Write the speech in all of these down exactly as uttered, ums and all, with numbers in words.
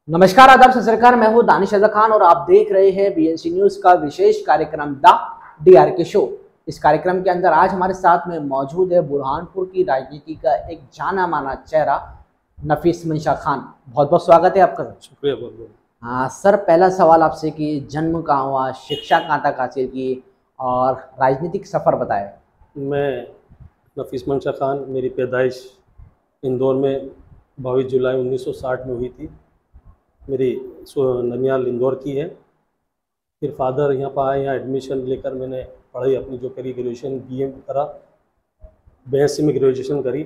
नमस्कार, आदाब, सत श्री अकाल। मैं हूं दानिश अज़र खान और आप देख रहे हैं बीएनसी न्यूज का विशेष कार्यक्रम द डीआर के शो। इस कार्यक्रम के अंदर आज हमारे साथ में मौजूद है बुरहानपुर की राजनीति का एक जाना माना चेहरा नफीस मंशा खान। बहुत बहुत स्वागत है आपका। शुक्रिया बहुत बहुत। हाँ सर, पहला सवाल आपसे कि जन्म कहाँ हुआ, शिक्षा कहाँ तक हासिल की और राजनीतिक सफ़र बताए। मैं नफीस मंशा खान, मेरी पैदाइश इंदौर में बाईस जुलाई उन्नीस सौ साठ में हुई थी। मेरी ननियाल इंदौर की है। फिर फादर यहाँ पर आए, यहाँ एडमिशन लेकर मैंने पढ़ाई अपनी जो करी, ग्रेजुएशन बीए करा, बीएससी में ग्रेजुएशन करी।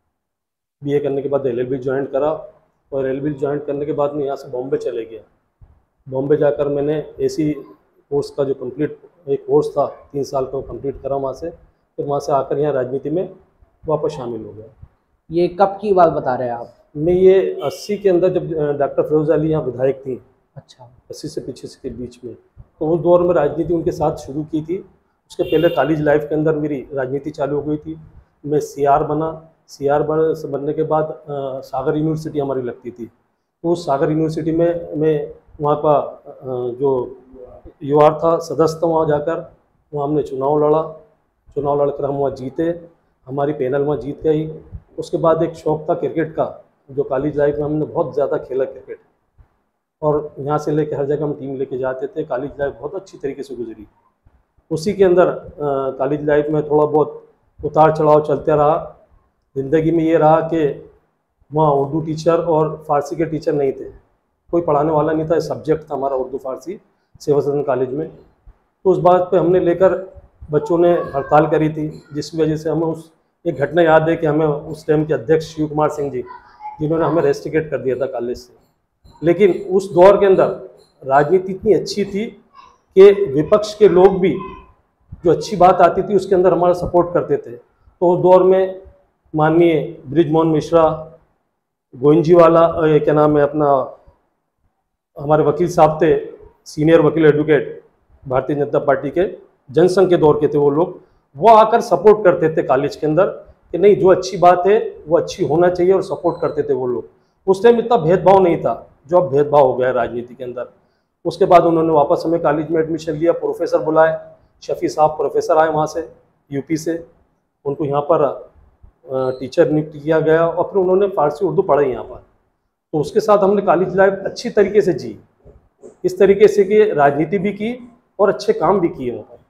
बीए करने के बाद एलएलबी ज्वाइन करा और एलएलबी ज्वाइन करने के बाद मैं यहाँ से बॉम्बे चले गया। बॉम्बे जाकर मैंने एसी कोर्स का जो कंप्लीट एक कोर्स था तीन साल का, वो कंप्लीट करा वहाँ से। फिर वहाँ से आकर यहाँ राजनीति में वापस शामिल हो गया। ये कब की बात बता रहे हैं आप? मैं ये अस्सी के अंदर, जब डॉक्टर फिरोज अली यहाँ विधायक थी। अच्छा। अस्सी से पीछे के बीच में, तो उस दौर में राजनीति उनके साथ शुरू की थी। उसके पहले कॉलेज लाइफ के अंदर मेरी राजनीति चालू हो गई थी। मैं सीआर बना। सीआर बन बनने के बाद आ, सागर यूनिवर्सिटी हमारी लगती थी। तो उस सागर यूनिवर्सिटी में मैं वहाँ का आ, जो युवा था, सदस्य था, वहाँ जाकर वहाँ हमने चुनाव लड़ा। चुनाव लड़कर हम वहाँ जीते, हमारी पैनल वहाँ जीत गई। उसके बाद एक शौक़ था क्रिकेट का, जो कॉलेज लाइफ में हमने बहुत ज़्यादा खेला क्रिकेट, और यहाँ से लेके हर जगह हम टीम लेके जाते थे। कॉलेज लाइफ बहुत अच्छी तरीके से गुजरी। उसी के अंदर कॉलेज लाइफ में थोड़ा बहुत उतार चढ़ाव चलते रहा। ज़िंदगी में ये रहा कि वहाँ उर्दू टीचर और फ़ारसी के टीचर नहीं थे, कोई पढ़ाने वाला नहीं था। सब्जेक्ट था हमारा उर्दू फ़ारसी सेवा सदन कॉलेज में। तो उस बात पे हमने लेकर बच्चों ने हड़ताल करी थी, जिसकी वजह से हमें उस एक घटना याद है कि हमें उस टाइम के अध्यक्ष शिव कुमार सिंह जी, जिन्होंने हमें रेस्टिकेट कर दिया था कॉलेज से। लेकिन उस दौर के अंदर राजनीति इतनी अच्छी थी कि विपक्ष के लोग भी जो अच्छी बात आती थी उसके अंदर हमारा सपोर्ट करते थे। तो उस दौर में माननीय बृजमोहन मिश्रा, गोविंद वाला, क्या नाम है अपना, हमारे वकील साहब थे, सीनियर वकील एडवोकेट भारतीय जनता पार्टी के, जनसंघ के दौर के थे वो लोग। वो आकर सपोर्ट करते थे कॉलेज के अंदर कि नहीं, जो अच्छी बात है वो अच्छी होना चाहिए, और सपोर्ट करते थे वो लोग। उस टाइम इतना भेदभाव नहीं था जो अब भेदभाव हो गया है राजनीति के अंदर। उसके बाद उन्होंने वापस हमें कॉलेज में एडमिशन लिया, प्रोफेसर बुलाए, शफी साहब प्रोफेसर आए वहाँ से यूपी से, उनको यहाँ पर टीचर नियुक्त किया गया, और फिर उन्होंने फारसी उर्दू पढ़ाई यहाँ पर। तो उसके साथ हमने कॉलेज लाइफ अच्छी तरीके से जी, इस तरीके से कि राजनीति भी की और अच्छे काम भी किए वहाँ पर।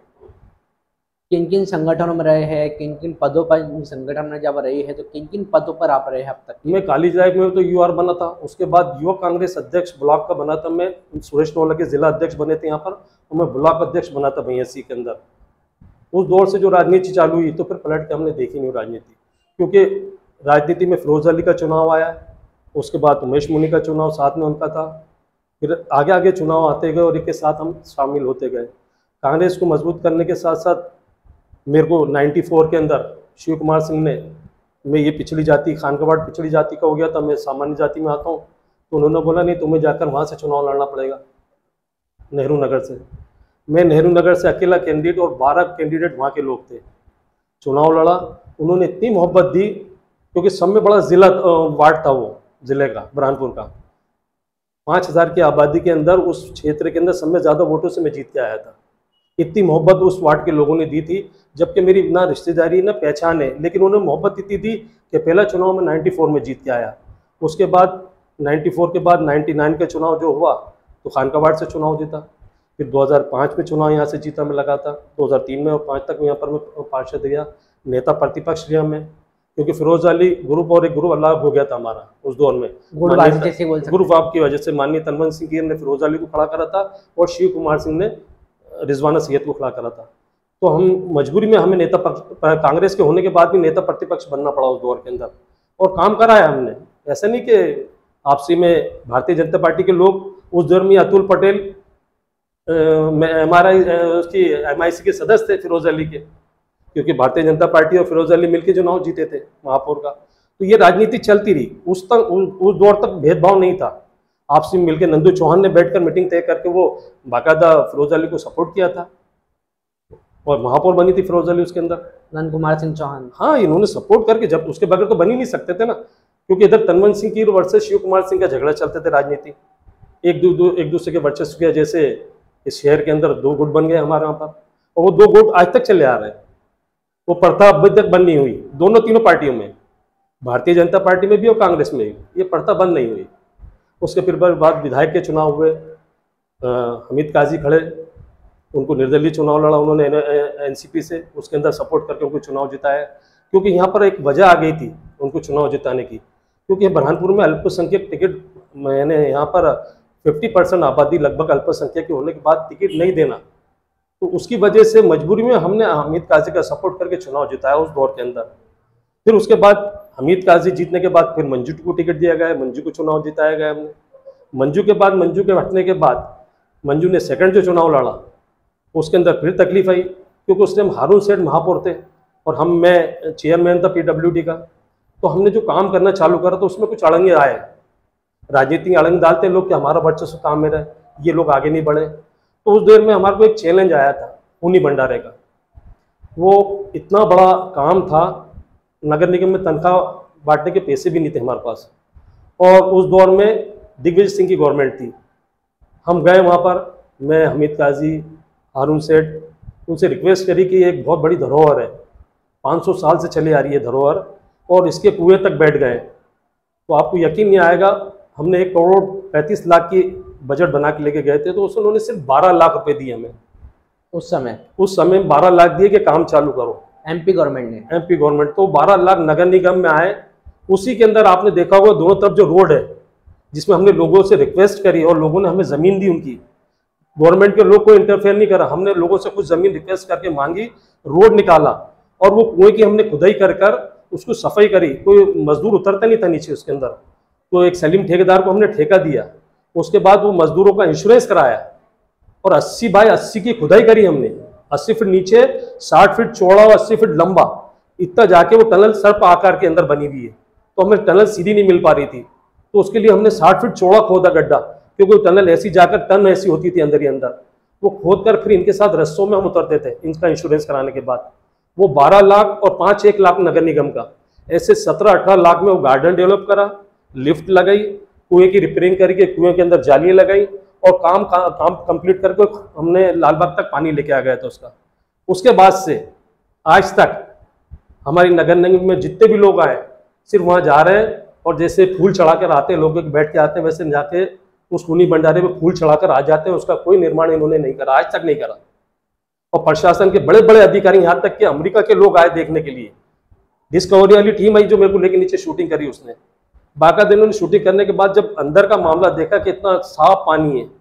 किन किन संगठनों में रहे हैं, किन किन पदों पर संगठन में जब रहे हैं, तो किन किन पदों पर आप रहे हैं अब तक? मैं कॉलेज लाइफ में तो यूआर बना था। उसके बाद युवा कांग्रेस अध्यक्ष ब्लॉक का बना था मैं, सुरेश नोला के जिला अध्यक्ष बने थे यहाँ पर, और मैं ब्लॉक अध्यक्ष बना था बीएससी के अंदर। उस दौर से जो राजनीति चालू हुई, तो फिर पलट के हमने देखी नहीं राजनीति, क्योंकि राजनीति में फिरोज अली का चुनाव आया, उसके बाद उमेश मुनि का चुनाव साथ में उनका था, फिर आगे आगे चुनाव आते गए और एक के साथ हम शामिल होते गए। कांग्रेस को मजबूत करने के साथ साथ मेरे को चौरानवे के अंदर शिव कुमार सिंह ने, मैं ये पिछड़ी जाति, खानकाबाड़ पिछड़ी जाति का हो गया था, मैं सामान्य जाति में आता हूँ, तो उन्होंने बोला नहीं, तुम्हें जाकर वहाँ से चुनाव लड़ना पड़ेगा, नेहरू नगर से। मैं नेहरू नगर से अकेला कैंडिडेट और बारह कैंडिडेट वहाँ के लोग थे, चुनाव लड़ा। उन्होंने इतनी मोहब्बत दी, क्योंकि सब में बड़ा जिला वार्ड था वो ज़िले का, बुरहानपुर का, पाँच हज़ार की आबादी के अंदर उस क्षेत्र के अंदर सब में ज़्यादा वोटों से मैं जीत के आया था। इतनी मोहब्बत उस वार्ड के लोगों ने दी थी, जबकि मेरी ना रिश्तेदारी ना पहचान है, लेकिन उन्होंने मोहब्बत इतनी दी कि पहला चुनाव में चौरानवे में जीत के आया। उसके बाद चौरानवे के बाद निन्यानवे का चुनाव जो हुआ, तो खानकाबाड़ से चुनाव जीता। फिर दो हज़ार पाँच में चुनाव यहाँ से जीता मैं लगा था, दो हज़ार तीन में और पाँच तक यहाँ पर मैं पार्षद गया, नेता प्रतिपक्ष रहा मैं, क्योंकि फिरोज अली ग्रुप और एक ग्रुप अलग हो गया था हमारा उस दौर में, ग्रुप आप की वजह से। माननीय तनवंत सिंह ने फिरोज अली को खड़ा करा था और शिव कुमार सिंह ने रिजवाना सैयद को खड़ा करा था। तो हम मजबूरी में, हमें नेता कांग्रेस के होने के बाद भी नेता प्रतिपक्ष बनना पड़ा उस दौर के अंदर, और काम करा है हमने। ऐसा नहीं कि आपसी में भारतीय जनता पार्टी के लोग उस दौर में, Atul Patel M R I उसकी एम आई सी के सदस्य थे फिरोज अली के, क्योंकि भारतीय जनता पार्टी और फिरोज अली मिलकर चुनाव जीते थे महापौर का। तो ये राजनीति चलती रही। उस तक उस दौर तक भेदभाव नहीं था, आपसी मिलकर नंदू चौहान ने बैठकर मीटिंग तय करके वो बाकायदा फिरोज अली को सपोर्ट किया था, और महापौर बनी थी फिरोज अली उसके अंदर, नंद कुमार सिंह चौहान। हाँ, इन्होंने सपोर्ट करके, जब उसके बगैर तो बन ही नहीं सकते थे ना। क्योंकि इधर तनवंत सिंह की वर्सेस शिव कुमार सिंह का झगड़ा चलते थे राजनीति, एक दू, दू, एक दूसरे के वर्चस्व के जैसे इस शहर के अंदर दो गुट बन गए हमारे यहाँ पर, और वो दो गुट आज तक चले आ रहे हैं। वो प्रथा अभी तक बंद नहीं हुई दोनों तीनों पार्टियों में, भारतीय जनता पार्टी में भी और कांग्रेस में भी, ये प्रथा बंद नहीं हुई। उसके फिर बाद विधायक के चुनाव हुए, हमीद काजी खड़े, उनको निर्दलीय चुनाव लड़ा उन्होंने एनसीपी से, उसके अंदर सपोर्ट करके उनको चुनाव जिताया। क्योंकि यहाँ पर एक वजह आ गई थी उनको चुनाव जिताने की, क्योंकि बुरहानपुर में अल्पसंख्यक टिकट, मैंने यहाँ पर पचास परसेंट आबादी लगभग अल्पसंख्यक के होने के बाद टिकट नहीं देना, तो उसकी वजह से मजबूरी में हमने हमीद काजी का सपोर्ट करके चुनाव जिताया उस दौर के अंदर। फिर उसके बाद हमीद काजी जीतने के बाद फिर मंजू को टिकट दिया गया, मंजू को चुनाव जिताया गया हमने। मंजू के बाद मंजू के हटने के बाद मंजू ने सेकंड जो चुनाव लड़ा उसके अंदर फिर तकलीफ आई, क्योंकि उस टाइम हारून सेठ महापौर थे और हम मैं चेयरमैन था पीडब्ल्यूडी का। तो हमने जो काम करना चालू करा तो उसमें कुछ अड़ंगे आए, राजनीति अड़ंग डालते हैं लोग कि हमारा वर्चस्व काम में रहे, ये लोग आगे नहीं बढ़े। तो उस देर में हमारे को एक चैलेंज आया था खूनी भंडारे का। वो इतना बड़ा काम था, नगर निगम में तनख्वाह बांटने के पैसे भी नहीं थे हमारे पास, और उस दौर में दिग्विजय सिंह की गवर्नमेंट थी। हम गए वहाँ पर, मैं, हमीद काजी, हारून सेठ, उनसे रिक्वेस्ट करी कि एक बहुत बड़ी धरोहर है, पाँच सौ साल से चली आ रही है धरोहर, और इसके कुएं तक बैठ गए। तो आपको यकीन नहीं आएगा, हमने एक करोड़ पैंतीस लाख की बजट बना के लेके गए थे, तो उसमें उन्होंने सिर्फ बारह लाख रुपए दिए हमें उस समय उस समय बारह लाख दिए कि काम चालू करो, एमपी गवर्नमेंट ने एमपी गवर्नमेंट। तो बारह लाख नगर निगम में आए। उसी के अंदर आपने देखा होगा दोनों तरफ जो रोड है, जिसमें हमने लोगों से रिक्वेस्ट करी और लोगों ने हमें ज़मीन दी, उनकी गवर्नमेंट के लोग को इंटरफेयर नहीं करा, हमने लोगों से कुछ ज़मीन रिक्वेस्ट करके मांगी, रोड निकाला, और वो कुएं की हमने खुदाई कर कर उसको सफाई करी। कोई मजदूर उतरता नहीं था नीचे उसके अंदर, तो एक सलीम ठेकेदार को हमने ठेका दिया। उसके बाद वो मजदूरों का इंश्योरेंस कराया, और अस्सी बाय अस्सी की खुदाई करी हमने, अस्सी फीट नीचे, साठ फीट चौड़ा और अस्सी फीट लंबा, इतना जाके वो टनल सर्प आकार के अंदर बनी हुई है। तो हमें टनल सीधी नहीं मिल पा रही थी, तो उसके लिए हमने साठ फीट चौड़ा खोदा गड्ढा, क्योंकि वो टनल ऐसी जाकर टन ऐसी होती थी अंदर ही अंदर। वो खोद कर फिर इनके साथ रस्सों में हम उतरते थे इनका इंश्योरेंस कराने के बाद। वो बारह लाख और पाँच एक लाख नगर निगम का, ऐसे सत्रह अठारह लाख में वो गार्डन डेवलप करा, लिफ्ट लगाई, कुएं की रिपेयरिंग करके कुएं के अंदर जालियां लगाई, और काम का, काम कंप्लीट करके हमने लालबाग तक पानी लेके आ गया था उसका। उसके बाद से आज तक हमारी नगर निगम में जितने भी लोग आए सिर्फ वहाँ जा रहे हैं, और जैसे फूल चढ़ा कर आते हैं लोग, बैठ के आते हैं, वैसे जाके उस खूनी भंडारे में फूल चढ़ाकर आ जाते हैं। उसका कोई निर्माण इन्होंने नहीं करा, आज तक नहीं करा। और प्रशासन के बड़े बड़े अधिकारी, यहाँ तक कि अमेरिका के लोग आए देखने के लिए। डिस्कवरी वाली टीम आई जो मेरे को लेके नीचे शूटिंग करी, उसने बाकायदा इन्होंने शूटिंग करने के बाद जब अंदर का मामला देखा कि इतना साफ पानी है,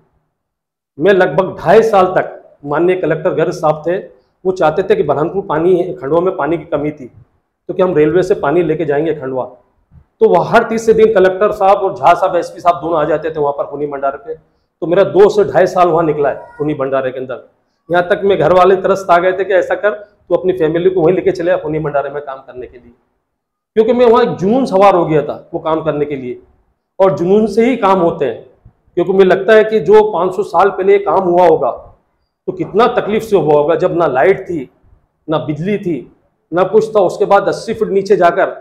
मैं लगभग ढाई साल तक, माननीय कलेक्टर गर्ग साहब थे, वो चाहते थे कि बुरहानपुर पानी, खंडवा में पानी की कमी थी, तो कि हम रेलवे से पानी लेके जाएंगे खंडवा। तो वह हर तीसरे दिन कलेक्टर साहब और झा साहब, एसपी साहब दोनों आ जाते थे वहाँ पर खूनी भंडारे पे। तो मेरा दो से ढाई साल वहाँ निकला है खूनी भंडारे के अंदर। यहाँ तक मैं घर वाले तरस आ गए थे कि ऐसा कर तो अपनी फैमिली को वहीं लेके चले खूनी भंडारे में काम करने के लिए, क्योंकि मैं वहाँ एक जुनून सवार हो गया था वो काम करने के लिए। और जुनून से ही काम होते हैं, क्योंकि मुझे लगता है कि जो पाँच सौ साल पहले काम हुआ होगा तो कितना तकलीफ से हुआ होगा, जब ना लाइट थी, ना बिजली थी, ना कुछ था। उसके बाद अस्सी फीट नीचे जाकर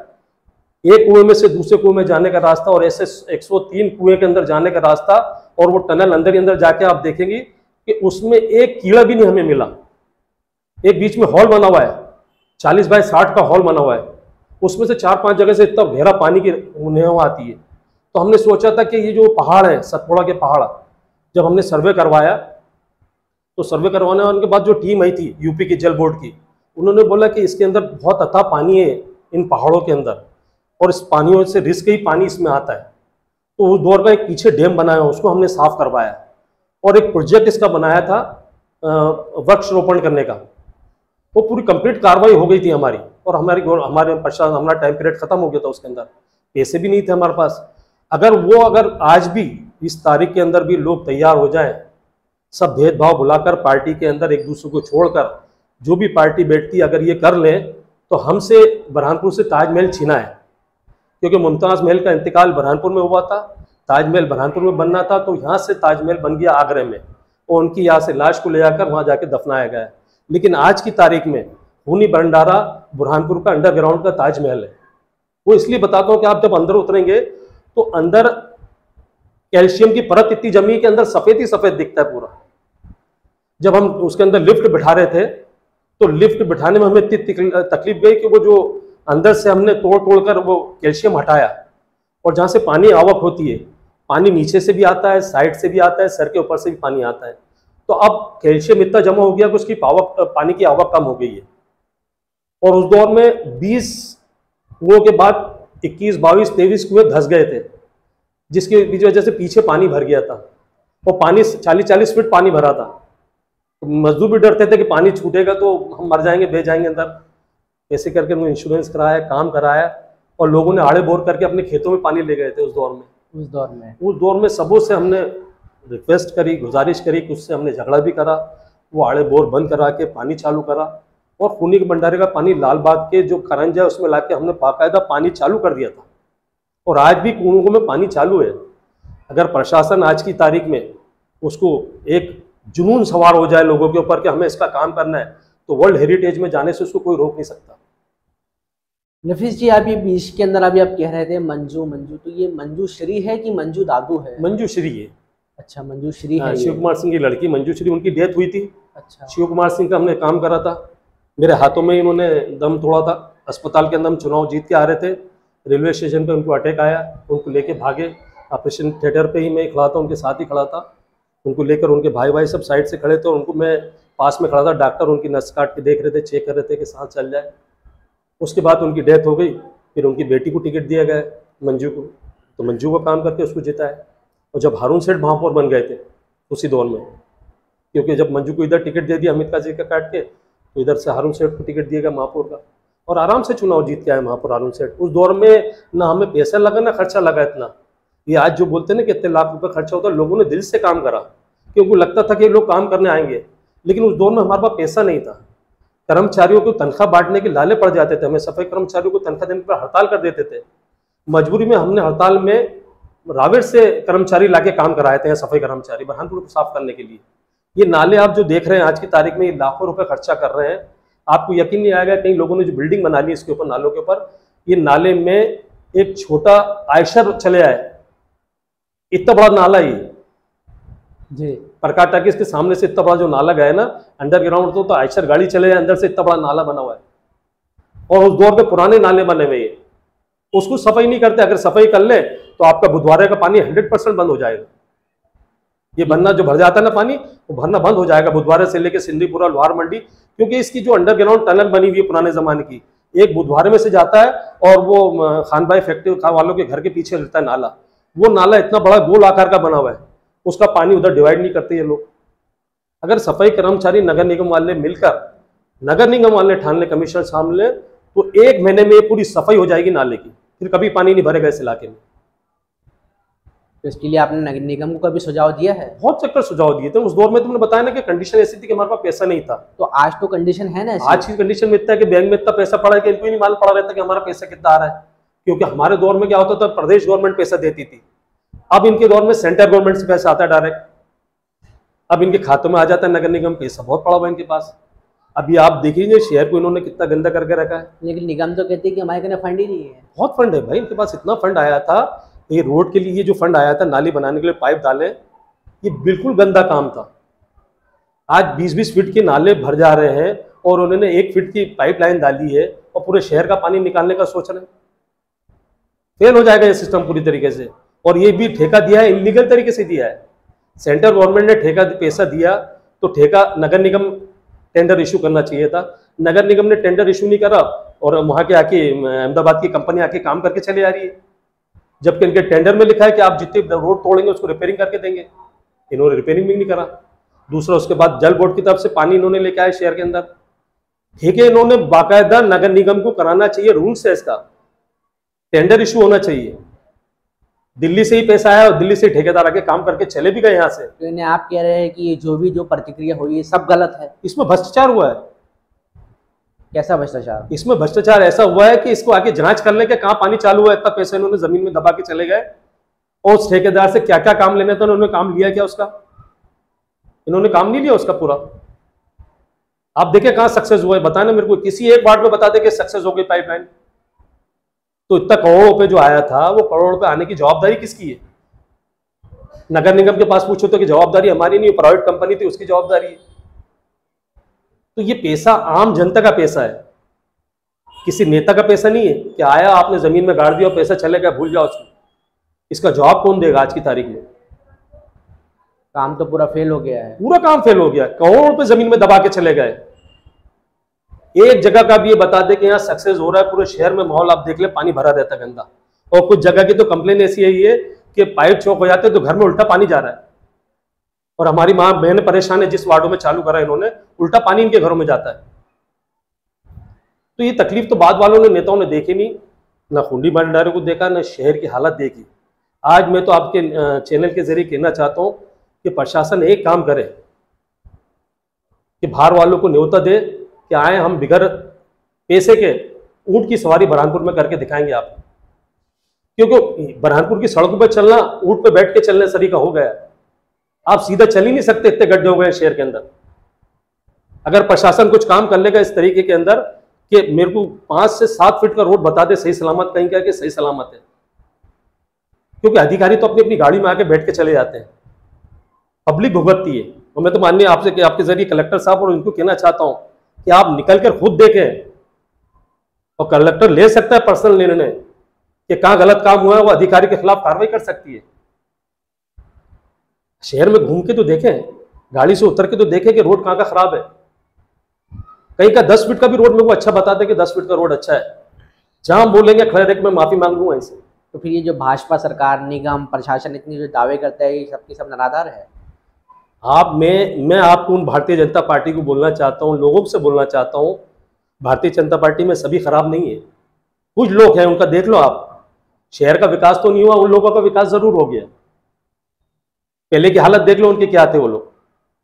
एक कुएं में से दूसरे कुएं में जाने का रास्ता, और ऐसे एक सौ तीन कुएं के अंदर जाने का रास्ता, और वो टनल अंदर ही अंदर जाके आप देखेंगे कि उसमें एक कीड़ा भी नहीं हमें मिला। एक बीच में हॉल बना हुआ है, चालीस बाय साठ का हॉल बना हुआ है, उसमें से चार पांच जगह से इतना गहरा पानी की नहर आती है। तो हमने सोचा था कि ये जो पहाड़ है, सतपुड़ा के पहाड़, जब हमने सर्वे करवाया तो सर्वे करवाने के बाद जो टीम आई थी यूपी की जल बोर्ड की, उन्होंने बोला कि इसके अंदर बहुत अथाह पानी है इन पहाड़ों के अंदर, और इस पानियों से रिस्क ही पानी इसमें आता है। तो उस दौर का एक पीछे डैम बनाया, उसको हमने साफ करवाया, और एक प्रोजेक्ट इसका बनाया था वृक्षारोपण करने का। वो पूरी कंप्लीट कार्रवाई हो गई थी हमारी, और हमारी हमारे प्रशासन, हमारा टाइम पीरियड खत्म हो गया था उसके अंदर, पैसे भी नहीं थे हमारे पास। अगर वो अगर आज भी इस तारीख के अंदर भी लोग तैयार हो जाएं, सब भेदभाव भुलाकर पार्टी के अंदर एक दूसरे को छोड़कर जो भी पार्टी बैठती अगर ये कर लें, तो हमसे बुरहानपुर से ताजमहल छीना है। क्योंकि मुमताज़ महल का इंतकाल बुरहानपुर में हुआ था, ताजमहल बुरहानपुर में बनना था, तो यहाँ से ताजमहल बन गया आगरा में, और उनकी यहाँ से लाश को ले जाकर वहाँ जाके दफनाया गया। लेकिन आज की तारीख में खूनी भंडारा बुरहानपुर का अंडरग्राउंड का ताजमहल है। वो इसलिए बताता हूँ कि आप जब अंदर उतरेंगे तो अंदर कैल्शियम की परत इतनी जमी के अंदर सफेद ही सफेद दिखता है पूरा। जब हम उसके अंदर लिफ्ट बिठा रहे थे तो लिफ्ट बिठाने में हमें इतनी तकलीफ गई कि वो जो अंदर से हमने तोड़ तोड़ कर वो कैल्शियम हटाया, और जहाँ से पानी आवक होती है, पानी नीचे से भी आता है, साइड से भी आता है, सर के ऊपर से भी पानी आता है, तो अब कैल्शियम इतना जमा हो गया कि उसकी आवक, पानी की आवक कम हो गई है। और उस दौर में बीस कुओं के बाद इक्कीस बाईस तेईस कुएं धस गए थे, जिसकी वजह से पीछे पानी भर गया था, और पानी चालीस चालीस फीट पानी भरा था। तो मजदूर भी डरते थे कि पानी छूटेगा तो हम मर जाएंगे, बह जाएंगे अंदर। ऐसे करके उन्होंने इंश्योरेंस कराया, काम कराया, और लोगों ने आड़े बोर करके अपने खेतों में पानी ले गए थे उस दौर में। उस दौर में उस दौर में सबों से हमने रिक्वेस्ट करी, गुजारिश करी कि उससे हमने झगड़ा भी करा, वो आड़े बोर बंद करा के पानी चालू करा, और खूनी के भंडारे का पानी लाल बाग के जो करंज है उसमें लाके हमने बाकायदा पानी चालू कर दिया था। और आज भी कुओं में पानी चालू है। अगर प्रशासन आज की तारीख में उसको एक जुनून सवार हो जाए लोगों के ऊपर कि हमें इसका काम करना है, तो वर्ल्ड हेरिटेज में जाने से उसको कोई रोक नहीं सकता। नफीस जी, आप ये बीच के अंदर अभी आप कह रहे थे मंजू मंजू, तो ये मंजू श्री है कि मंजू दादू है? मंजू श्री है। अच्छा, मंजू श्री है। शिव कुमार सिंह की लड़की मंजू श्री, उनकी डेथ हुई थी। अच्छा। शिव कुमार सिंह का हमने काम करा था, मेरे हाथों में इन्होंने दम तोड़ा था। अस्पताल के अंदर हम चुनाव जीत के आ रहे थे, रेलवे स्टेशन पे उनको अटैक आया, उनको लेके भागे। ऑपरेशन थिएटर पे ही मैं खड़ा था, उनके साथ ही खड़ा था। उनको लेकर उनके भाई भाई सब साइड से खड़े थे, उनको मैं पास में खड़ा था। डॉक्टर उनकी नस काट के देख रहे थे, चेक कर रहे थे कि सांस चल जाए। उसके बाद उनकी डेथ हो गई। फिर उनकी बेटी को टिकट दिया गया मंजू को, तो मंजू का काम करके उसको जिताया। और जब हारून सेठ महापौर बन गए थे उसी दौर में, क्योंकि जब मंजू को इधर टिकट दे दिया अमित जी का काट के, तो इधर से हारून सेठ को टिकट दिया गया महापौर का, और आराम से चुनाव जीत के आए महापौर हारून सेठ। उस दौर में ना हमें पैसा लगा ना खर्चा लगा इतना। ये आज जो बोलते हैं ना कि इतने लाख रुपए खर्चा होता है, लोगों ने दिल से काम करा, क्योंकि लगता था कि लोग काम करने आएंगे। लेकिन उस दौर में हमारे पास पैसा नहीं था। कर्मचारियों को तनख्वाह बांटने के लाले पड़ जाते थे, हमें सफाई कर्मचारियों को तनख्वाह देने पर हड़ताल कर देते थे। मजबूरी में हमने हड़ताल में रावेर से कर्मचारी लाके काम कराए थे, सफाई कर्मचारी बरहानपुर को साफ करने के लिए। ये नाले आप जो देख रहे हैं आज की तारीख में, ये लाखों रुपए खर्चा कर रहे हैं। आपको यकीन नहीं आएगा, कई लोगों ने जो बिल्डिंग बना ली इसके ऊपर, नालों के ऊपर, ये नाले में एक छोटा आयशर चले आए, इतना बड़ा नाला ही जी। प्रकाश टाकीज के सामने से इतना बड़ा जो नाला गया है ना अंडरग्राउंड, तो, तो आयशर गाड़ी चले जाए अंदर से, इतना बड़ा नाला बना हुआ है। और उस दौर पे पुराने नाले बने हुए हैं, उसको सफाई नहीं करते। अगर सफाई कर ले तो आपका बुधवारे का पानी हंड्रेड परसेंट बंद हो जाएगा। ये बनना जो भर जाता है ना पानी, वो भरना बंद हो जाएगा बुधवारे से लेकर सिंधीपुरा लोहार मंडी, क्योंकि इसकी जो अंडरग्राउंड टनल बनी हुई है पुराने जमाने की, एक बुधवारे में से जाता है और वो खान भाई फैक्ट्री वालों के घर के पीछे रहता है नाला। वो नाला इतना बड़ा गोल आकार का बना हुआ है, उसका पानी उधर डिवाइड नहीं करते ये लोग। अगर सफाई कर्मचारी नगर निगम वाले मिलकर, नगर निगम वाले ठान ले, कमिश्नर सामने ले, तो एक महीने में पूरी सफाई हो जाएगी नाले की, फिर कभी पानी नहीं भरेगा इस इलाके में। तो इसके लिए आपने नगर निगम को कभी सुझाव दिया है? बहुत चक्कर सुझाव दिए थे। उस दौर में तुमने बताया ना कि कंडीशन ऐसी थी कि हमारे पास पैसा नहीं था। तो आज तो कंडीशन है ना ऐसी? आज की कंडीशन में इतना है कि बैंक में इतना पैसा पड़ा है कि इनको ही नहीं मालूम पड़ा रहता कि हमारा पैसा कितना आ रहा है। क्योंकि हमारे दौर में क्या होता था, प्रदेश गवर्नमेंट पैसा देती थी। अब इनके दौर में सेंट्रल गवर्नमेंट से पैसा आता है डायरेक्ट, अब इनके खातों में आ जाता है नगर निगम, पैसा बहुत पड़ा हुआ है इनके पास। अभी आप देख लीजिए शहर को इन्होंने कितना गंदा करके रखा है। लेकिन निगम तो कहती है कि हमारे पास फंड ही नहीं है। बहुत फंड है भाई इनके पास, इतना फंड आया था। ये रोड के लिए ये जो फंड आया था, नाली बनाने के लिए पाइप डाले, ये बिल्कुल गंदा काम था। आज बीस बीस फीट के नाले भर जा रहे हैं और उन्होंने एक फीट की पाइपलाइन डाली है और पूरे शहर का पानी निकालने का सोच रहे हैं। फेल हो जाएगा ये सिस्टम पूरी तरीके से। और ये भी ठेका दिया है, इलीगल तरीके से दिया है। सेंट्रल गवर्नमेंट ने ठेका पैसा दिया तो ठेका नगर निगम टेंडर इशू करना चाहिए था। नगर निगम ने टेंडर इशू नहीं करा और वहां के आके अहमदाबाद की कंपनी आके काम करके चले आ रही है, जबकि इनके टेंडर में लिखा है कि आप जितने रोड तोड़ेंगे उसको रिपेयरिंग करके देंगे। इन्होंने रिपेयरिंग भी नहीं करा। दूसरा, उसके बाद जल बोर्ड की तरफ से पानी इन्होंने लेके आए शहर के अंदर। ठीक है, इन्होंने बाकायदा नगर निगम को कराना चाहिए, रूल्स है इसका, टेंडर इशू होना चाहिए। दिल्ली से ही पैसा आया और दिल्ली से ठेकेदार आके काम करके चले भी गए यहाँ से। तो इन्हें आप कह रहे हैं कि ये जो भी जो प्रतिक्रिया हुई है सब गलत है? इसमें भ्रष्टाचार हुआ है। कैसा भ्रष्टाचार? इसमें भ्रष्टाचार ऐसा हुआ है कि इसको आके जांच कर ले कि कहाँ पानी चालू हुआ है। इतना पैसा इन्होंने जमीन में दबा के चले गए और उस ठेकेदार से क्या क्या काम लेने था, उन्होंने काम लिया क्या उसका? इन्होंने काम नहीं लिया उसका पूरा। आप देखें कहाँ सक्सेस हुआ है, बताना मेरे को, किसी एक वार्ड में बता दे कि सक्सेस हो गई पाइपलाइन। तो इतना करोड़ों रुपए जो आया था, वो करोड़ रुपए आने की जवाबदारी किसकी है? नगर निगम के पास पूछो तो कि जवाबदारी हमारी नहीं, प्राइवेट कंपनी थी उसकी जवाबदारी है। तो ये पैसा आम जनता का पैसा है, किसी नेता का पैसा नहीं है कि आया आपने जमीन में गाड़ दिया और पैसा चले गया, भूल जाओ उसको। इसका जवाब कौन देगा आज की तारीख में? काम तो पूरा फेल हो गया है, पूरा काम फेल हो गया। करोड़ों रुपए जमीन में दबा के चले गए। एक जगह का भी ये बता दे कि यहाँ सक्सेस हो रहा है, पूरे शहर में माहौल आप देख ले, पानी भरा रहता है गंदा। और कुछ जगह की तो कंप्लेन ऐसी है कि पाइप चौक हो जाते हैं तो घर में उल्टा पानी जा रहा है, और हमारी माँ बहन परेशान है, जिस वार्डों में चालू करा इन्होंने, उल्टा पानी इनके घरों में जाता है। तो ये तकलीफ तो बाद वालों ने, नेताओं ने देखी नहीं, ना खूंडी भंडारे को देखा, ना शहर की हालत देखी। आज मैं तो आपके चैनल के जरिए कहना चाहता हूँ कि प्रशासन एक काम करे कि बाहर वालों को न्योता दे कि आए, हम बिगर पैसे के ऊंट की सवारी बुरहानपुर में करके दिखाएंगे आप। क्योंकि बुरहानपुर की सड़कों पर चलना ऊंट पे बैठ के चलने सरीका हो गया, आप सीधा चल ही नहीं सकते, इतने गड्ढे हो गए शहर के अंदर। अगर प्रशासन कुछ काम कर लेगा इस तरीके के अंदर कि मेरे को पांच से सात फीट का रोड बता दे सही सलामत, कहीं क्या कि सही सलामत है, क्योंकि अधिकारी तो अपनी अपनी गाड़ी में आके बैठ के चले जाते हैं, पब्लिक भुगतती है। और मैं तो माननीय आपसे कि आपके जरिए कलेक्टर साहब और उनको कहना चाहता हूं कि आप निकल कर खुद देखें, और कलेक्टर ले सकता है पर्सनल निर्णय कि कहां गलत काम हुआ है, वो अधिकारी के खिलाफ कार्रवाई कर सकती है। शहर में घूम के तो देखें, गाड़ी से उतर के तो देखें कि रोड कहां का खराब है। कहीं का दस फीट का भी रोड मेरे को अच्छा बता दे कि दस फीट का रोड अच्छा है, जहां हम बोलेंगे खड़े रह के मैं माफी मांग लूंगा इनसे। तो फिर ये जो भाजपा सरकार, निगम, प्रशासन इतनी जो दावे करता है, ये सबकी सब निराधार है। आप मैं मैं आपको उन भारतीय जनता पार्टी को बोलना चाहता हूं, लोगों से बोलना चाहता हूं, भारतीय जनता पार्टी में सभी खराब नहीं है, कुछ लोग हैं उनका देख लो आप। शहर का विकास तो नहीं हुआ, उन लोगों का विकास जरूर हो गया। पहले की हालत देख लो उनके क्या थे वो लोग,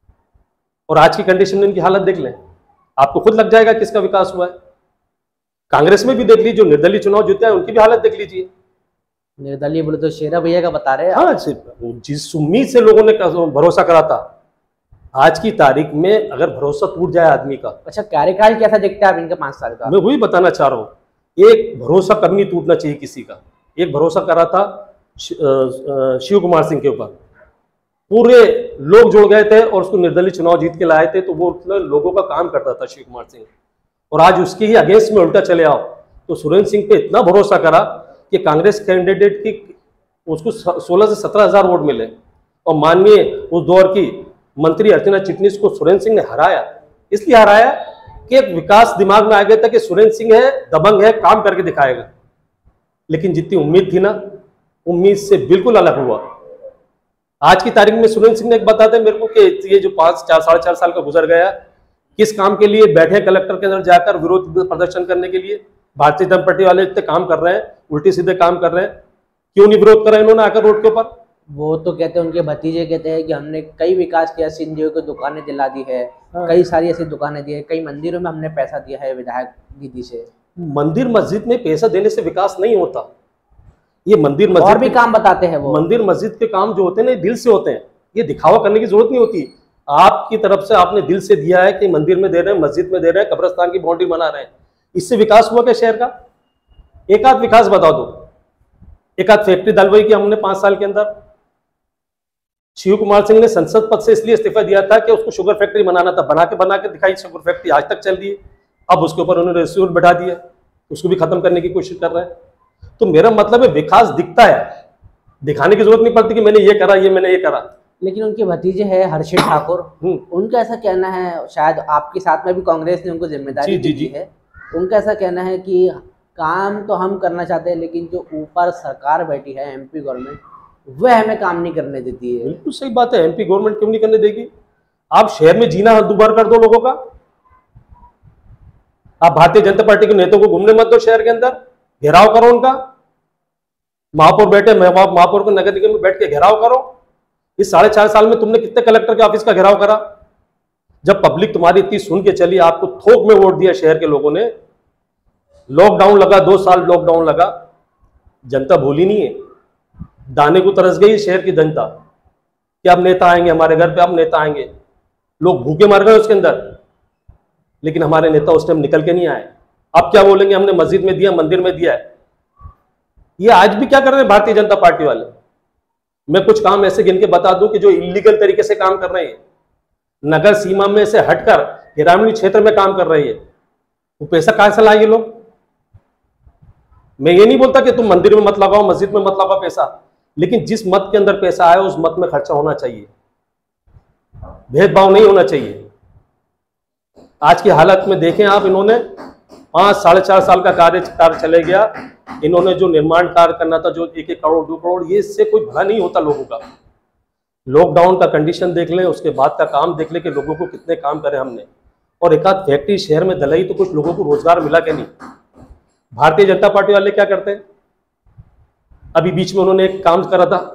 और आज की कंडीशन में उनकी हालत देख लें, आपको खुद लग जाएगा किसका विकास हुआ है। कांग्रेस में भी देख लीजिए, जो निर्दलीय चुनाव जीते हैं उनकी भी हालत देख लीजिए। निर्दलीय बोले तो शेरा भैया का बता रहे हैं। हाँ, जिस उम्मीद से लोगों ने भरोसा करा था, आज की तारीख में अगर भरोसा टूट जाए आदमी का। अच्छा, कार्यकाल कैसा दिखता है अब इनका पांच साल का? मैं वही बताना चाह रहा हूँ, एक भरोसा कभी नहीं टूटना चाहिए किसी का। एक भरोसा करा था शिव कुमार सिंह के ऊपर, पूरे लोग जुड़ गए थे और उसको निर्दलीय चुनाव जीत के लाए थे, तो वो लोगों का काम करता था शिव कुमार सिंह। और आज उसके ही अगेंस्ट में उल्टा चले आओ तो सुरेंद्र सिंह पे इतना भरोसा करा कि कांग्रेस कैंडिडेट की उसको सोलह से सत्रह हजार वोट मिले, और माननीय उस दौर की मंत्री अर्चना चिटनीस को सुरेंद्र सिंह ने हराया। इसलिए हराया कि एक विकास दिमाग में आ गया था कि सुरेंद्र सिंह है, दबंग है, काम करके दिखाएगा। लेकिन जितनी उम्मीद थी ना, उम्मीद से बिल्कुल अलग हुआ। आज की तारीख में सुरेंद्र सिंह ने एक बताते मेरे को कि ये जो पांच चार साढ़े चार साल का गुजर गया, किस काम के लिए बैठे कलेक्टर के अंदर जाकर विरोध प्रदर्शन करने के लिए। भारतीय जनता पार्टी वाले इतने काम कर रहे हैं, उल्टे सीधे काम कर रहे हैं, क्यों नहीं विरोध करा इन्होंने आकर रोड के ऊपर? वो तो कहते हैं, उनके भतीजे कहते हैं कि हमने कई विकास किया, सिंधियों को दुकानें दिला दी है, हाँ। कई सारी ऐसी दुकानें दी है, कई मंदिरों में हमने पैसा दिया है विधायक निधि से। मंदिर मस्जिद में पैसा देने से विकास नहीं होता। ये मंदिर मस्जिद और भी काम बताते हैं वो। मंदिर मस्जिद के काम जो होते हैं ना, दिल से होते हैं, ये दिखावा करने की जरूरत नहीं होती। आपकी तरफ से आपने दिल से दिया है कि मंदिर में दे रहे हैं, मस्जिद में दे रहे हैं, कब्रिस्तान की बाउंड्री बना रहे हैं, इससे विकास हुआ क्या शहर का? एक आध विकास बता दो, एक आध फैक्ट्री डलवाई की हमने पांच साल के अंदर। शिव कुमार सिंह ने संसद पद से इसलिए इस्तीफा दिया था कि उसको शुगर फैक्ट्री बनाना था, बना के बना के दिखाई शुगर फैक्ट्री, आज तक चल रही है। अब उसके ऊपर उन्होंने रेस्टोरेंट बैठा दिया, उसको भी खत्म करने की कोशिश कर रहे हैं। तो मेरा मतलब है विकास दिखता है, दिखाने की जरूरत नहीं पड़ती कि मैंने ये करा, ये मैंने ये करा। लेकिन उनके भतीजे हैं हर्षित ठाकुर, उनका ऐसा कहना है, शायद आपके साथ में भी कांग्रेस ने उनको जिम्मेदारी दी है, उनका ऐसा कहना है कि काम तो हम करना चाहते हैं, लेकिन जो ऊपर सरकार बैठी है एमपी गवर्नमेंट, वह हमें काम नहीं करने देती है। बिल्कुल सही बात है, एमपी गवर्नमेंट क्यों नहीं करने देगी? आप शहर में जीना दुबार कर दो लोगों का। आप भारतीय जनता पार्टी के नेताओं को घूमने मत दो शहर के अंदर, घेराव करो उनका। महापौर बैठे, महापौर को नगर निगम में बैठ के घेराव करो। इस साढ़े चार साल में तुमने कितने कलेक्टर के ऑफिस का घेराव करा? जब पब्लिक तुम्हारी इतनी सुन के चली, आपको थोक में वोट दिया शहर के लोगों ने, लॉकडाउन लगा, दो साल लॉकडाउन लगा, जनता भूली नहीं है। दाने को तरस गई शहर की जनता कि अब नेता आएंगे हमारे घर पे, अब नेता आएंगे। लोग भूखे मर गए उसके अंदर, लेकिन हमारे नेता उस टाइम निकल के नहीं आए। अब क्या बोलेंगे, हमने मस्जिद में दिया, मंदिर में दिया है। ये आज भी क्या कर रहे हैं भारतीय जनता पार्टी वाले? मैं कुछ काम ऐसे गिन के बता दूं कि जो इलीगल तरीके से काम कर रहे हैं, नगर सीमा में से हटकर ग्रामीण क्षेत्र में काम कर रही है, वो पैसा कहां से लाए ये लोग? मैं ये नहीं बोलता कि तुम मंदिर में मत लगाओ, मस्जिद में मत लगाओ पैसा, लेकिन जिस मत के अंदर पैसा आए उस मत में खर्चा होना चाहिए, भेदभाव नहीं होना चाहिए। आज की हालत में देखें आप, इन्होंने पांच साढ़े चार साल का कार्य कार्य चले गया, इन्होंने जो निर्माण कार्य करना था, जो एक एक करोड़ दो करोड़, ये इससे कोई भला नहीं होता लोगों का। लॉकडाउन का कंडीशन देख लें, उसके बाद का काम देख लें कि लोगों को कितने काम करे हमने, और एक आध फैक्ट्री शहर में दलाई तो कुछ लोगों को रोजगार मिला कि नहीं? भारतीय जनता पार्टी वाले क्या करते हैं? अभी बीच में उन्होंने एक काम करा था,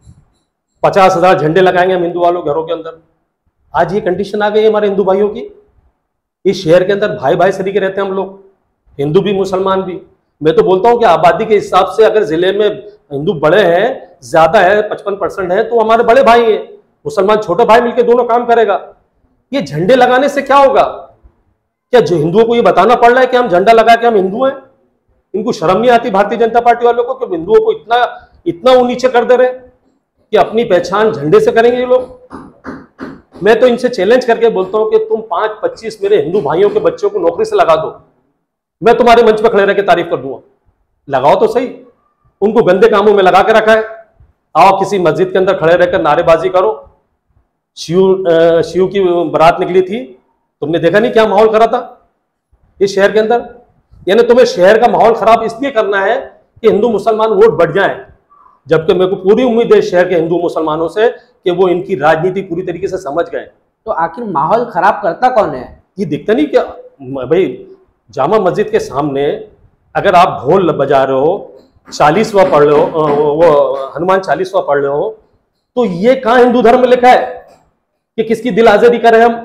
पचास हजार झंडे लगाएंगे हम हिंदू वालों घरों के अंदर। आज ये कंडीशन आ गई है हमारे हिंदू भाइयों की। इस शहर के अंदर भाई भाई सरीके रहते हैं हम लोग, हिंदू भी मुसलमान भी। मैं तो बोलता हूं कि आबादी के हिसाब से अगर जिले में हिंदू बड़े हैं, ज्यादा है, पचपन परसेंट है, तो हमारे बड़े भाई हैं, मुसलमान छोटे भाई मिलकर दोनों काम करेगा। ये झंडे लगाने से क्या होगा? क्या जो हिंदुओं को ये बताना पड़ रहा है कि हम झंडा लगा के हम हिंदू हैं? इनको शर्म नहीं आती भारतीय जनता पार्टी वालों को कि हिंदुओं को इतना इतना वो नीचे कर दे रहे कि अपनी पहचान झंडे से करेंगे ये लोग। मैं तो इनसे चैलेंज करके बोलता हूं कि तुम पांच पच्चीस मेरे हिंदू भाइयों के बच्चों को नौकरी से लगा दो, मैं तुम्हारे मंच पर खड़े रह के तारीफ कर दूंगा। लगाओ तो सही, उनको गंदे कामों में लगा के रखा है। आओ किसी मस्जिद के अंदर खड़े रहकर नारेबाजी करो। शिव शिव की बारात निकली थी, तुमने देखा नहीं क्या माहौल करा था इस शहर के अंदर? यानी तुम्हें शहर का माहौल खराब इसलिए करना है कि हिंदू मुसलमान वोट बढ़ जाए, जबकि मेरे को पूरी उम्मीद है शहर के हिंदू मुसलमानों से कि वो इनकी राजनीति पूरी तरीके से समझ गए। तो आखिर माहौल खराब करता कौन है? ये दिखता नहीं क्या भाई? जामा मस्जिद के सामने अगर आप ढोल बजा रहे हो, चालीसवा पढ़ रहे हो, वो हनुमान चालीसवा पढ़ रहे हो, तो ये कहां हिंदू धर्म में लिखा है कि किसकी दिल आजादी करें हम?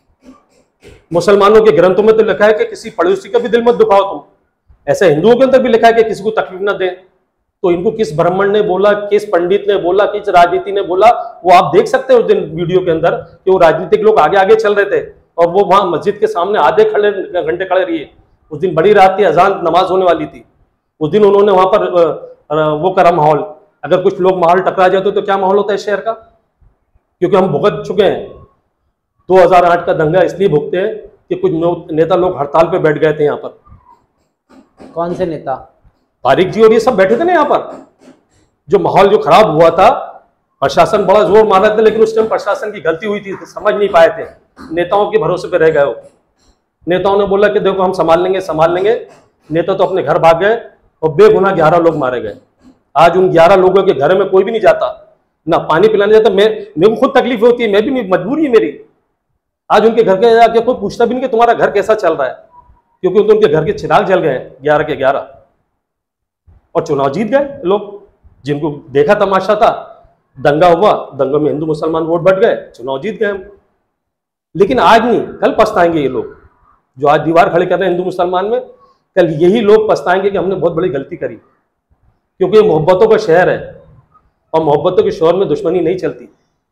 मुसलमानों के ग्रंथों में तो लिखा है कि किसी पड़ोसी का भी दिल मत दुखाओ तुम। ऐसा हिंदुओं के अंदर भी लिखा है कि किसी को तकलीफ ना दे। तो इनको किस ब्राह्मण ने बोला, किस पंडित ने बोला, किस राजनीति ने बोला, वो आप देख सकते हो उस दिन वीडियो के अंदर कि वो राजनीतिक लोग आगे आगे चल रहे थे और वो वहां मस्जिद के सामने आधे खड़े घंटे खड़े रहिए। उस दिन बड़ी रात थी, अजान नमाज होने वाली थी। उस दिन उन्होंने वहां पर वो करा माहौल। अगर कुछ लोग माहौल टकरा जाते तो क्या माहौल होता है शहर का? क्योंकि हम भुगत चुके हैं। दो हज़ार आठ का दंगा इसलिए भुगते हैं कि कुछ नेता लोग हड़ताल पे बैठ गए थे यहाँ पर। कौन से नेता? तारिक जी और ये सब बैठे थे ना यहाँ पर। जो माहौल जो खराब हुआ था, प्रशासन बड़ा जोर मार रहा था, लेकिन उस टाइम प्रशासन की गलती हुई थी, समझ नहीं पाए थे, नेताओं के भरोसे पे रह गए हो। नेताओं ने बोला कि देखो हम संभाल लेंगे संभाल लेंगे, नेता तो अपने घर भाग गए और बेगुनाह ग्यारह लोग मारे गए। आज उन ग्यारह लोगों के घर में कोई भी नहीं जाता, ना पानी पिलाने जाता। मैं मेरे को खुद तकलीफ होती है, मैं भी मजबूरी है मेरी। आज उनके घर के जाके कोई पूछता भी नहीं कि तुम्हारा घर कैसा चल रहा है, क्योंकि उनके घर के चिराग जल गए ग्यारह के ग्यारह और चुनाव जीत गए लोग। जिनको देखा तमाशा था, दंगा हुआ, दंगे में हिंदू मुसलमान वोट बढ़ गए, चुनाव जीत गए हम। लेकिन आज नहीं, कल पछताएंगे ये लोग जो आज दीवार खड़े कर रहे हैं हिंदू मुसलमान में। कल यही लोग पछताएंगे कि हमने बहुत बड़ी गलती करी, क्योंकि ये मोहब्बतों का शहर है और मोहब्बतों के शहर में दुश्मनी नहीं चलती।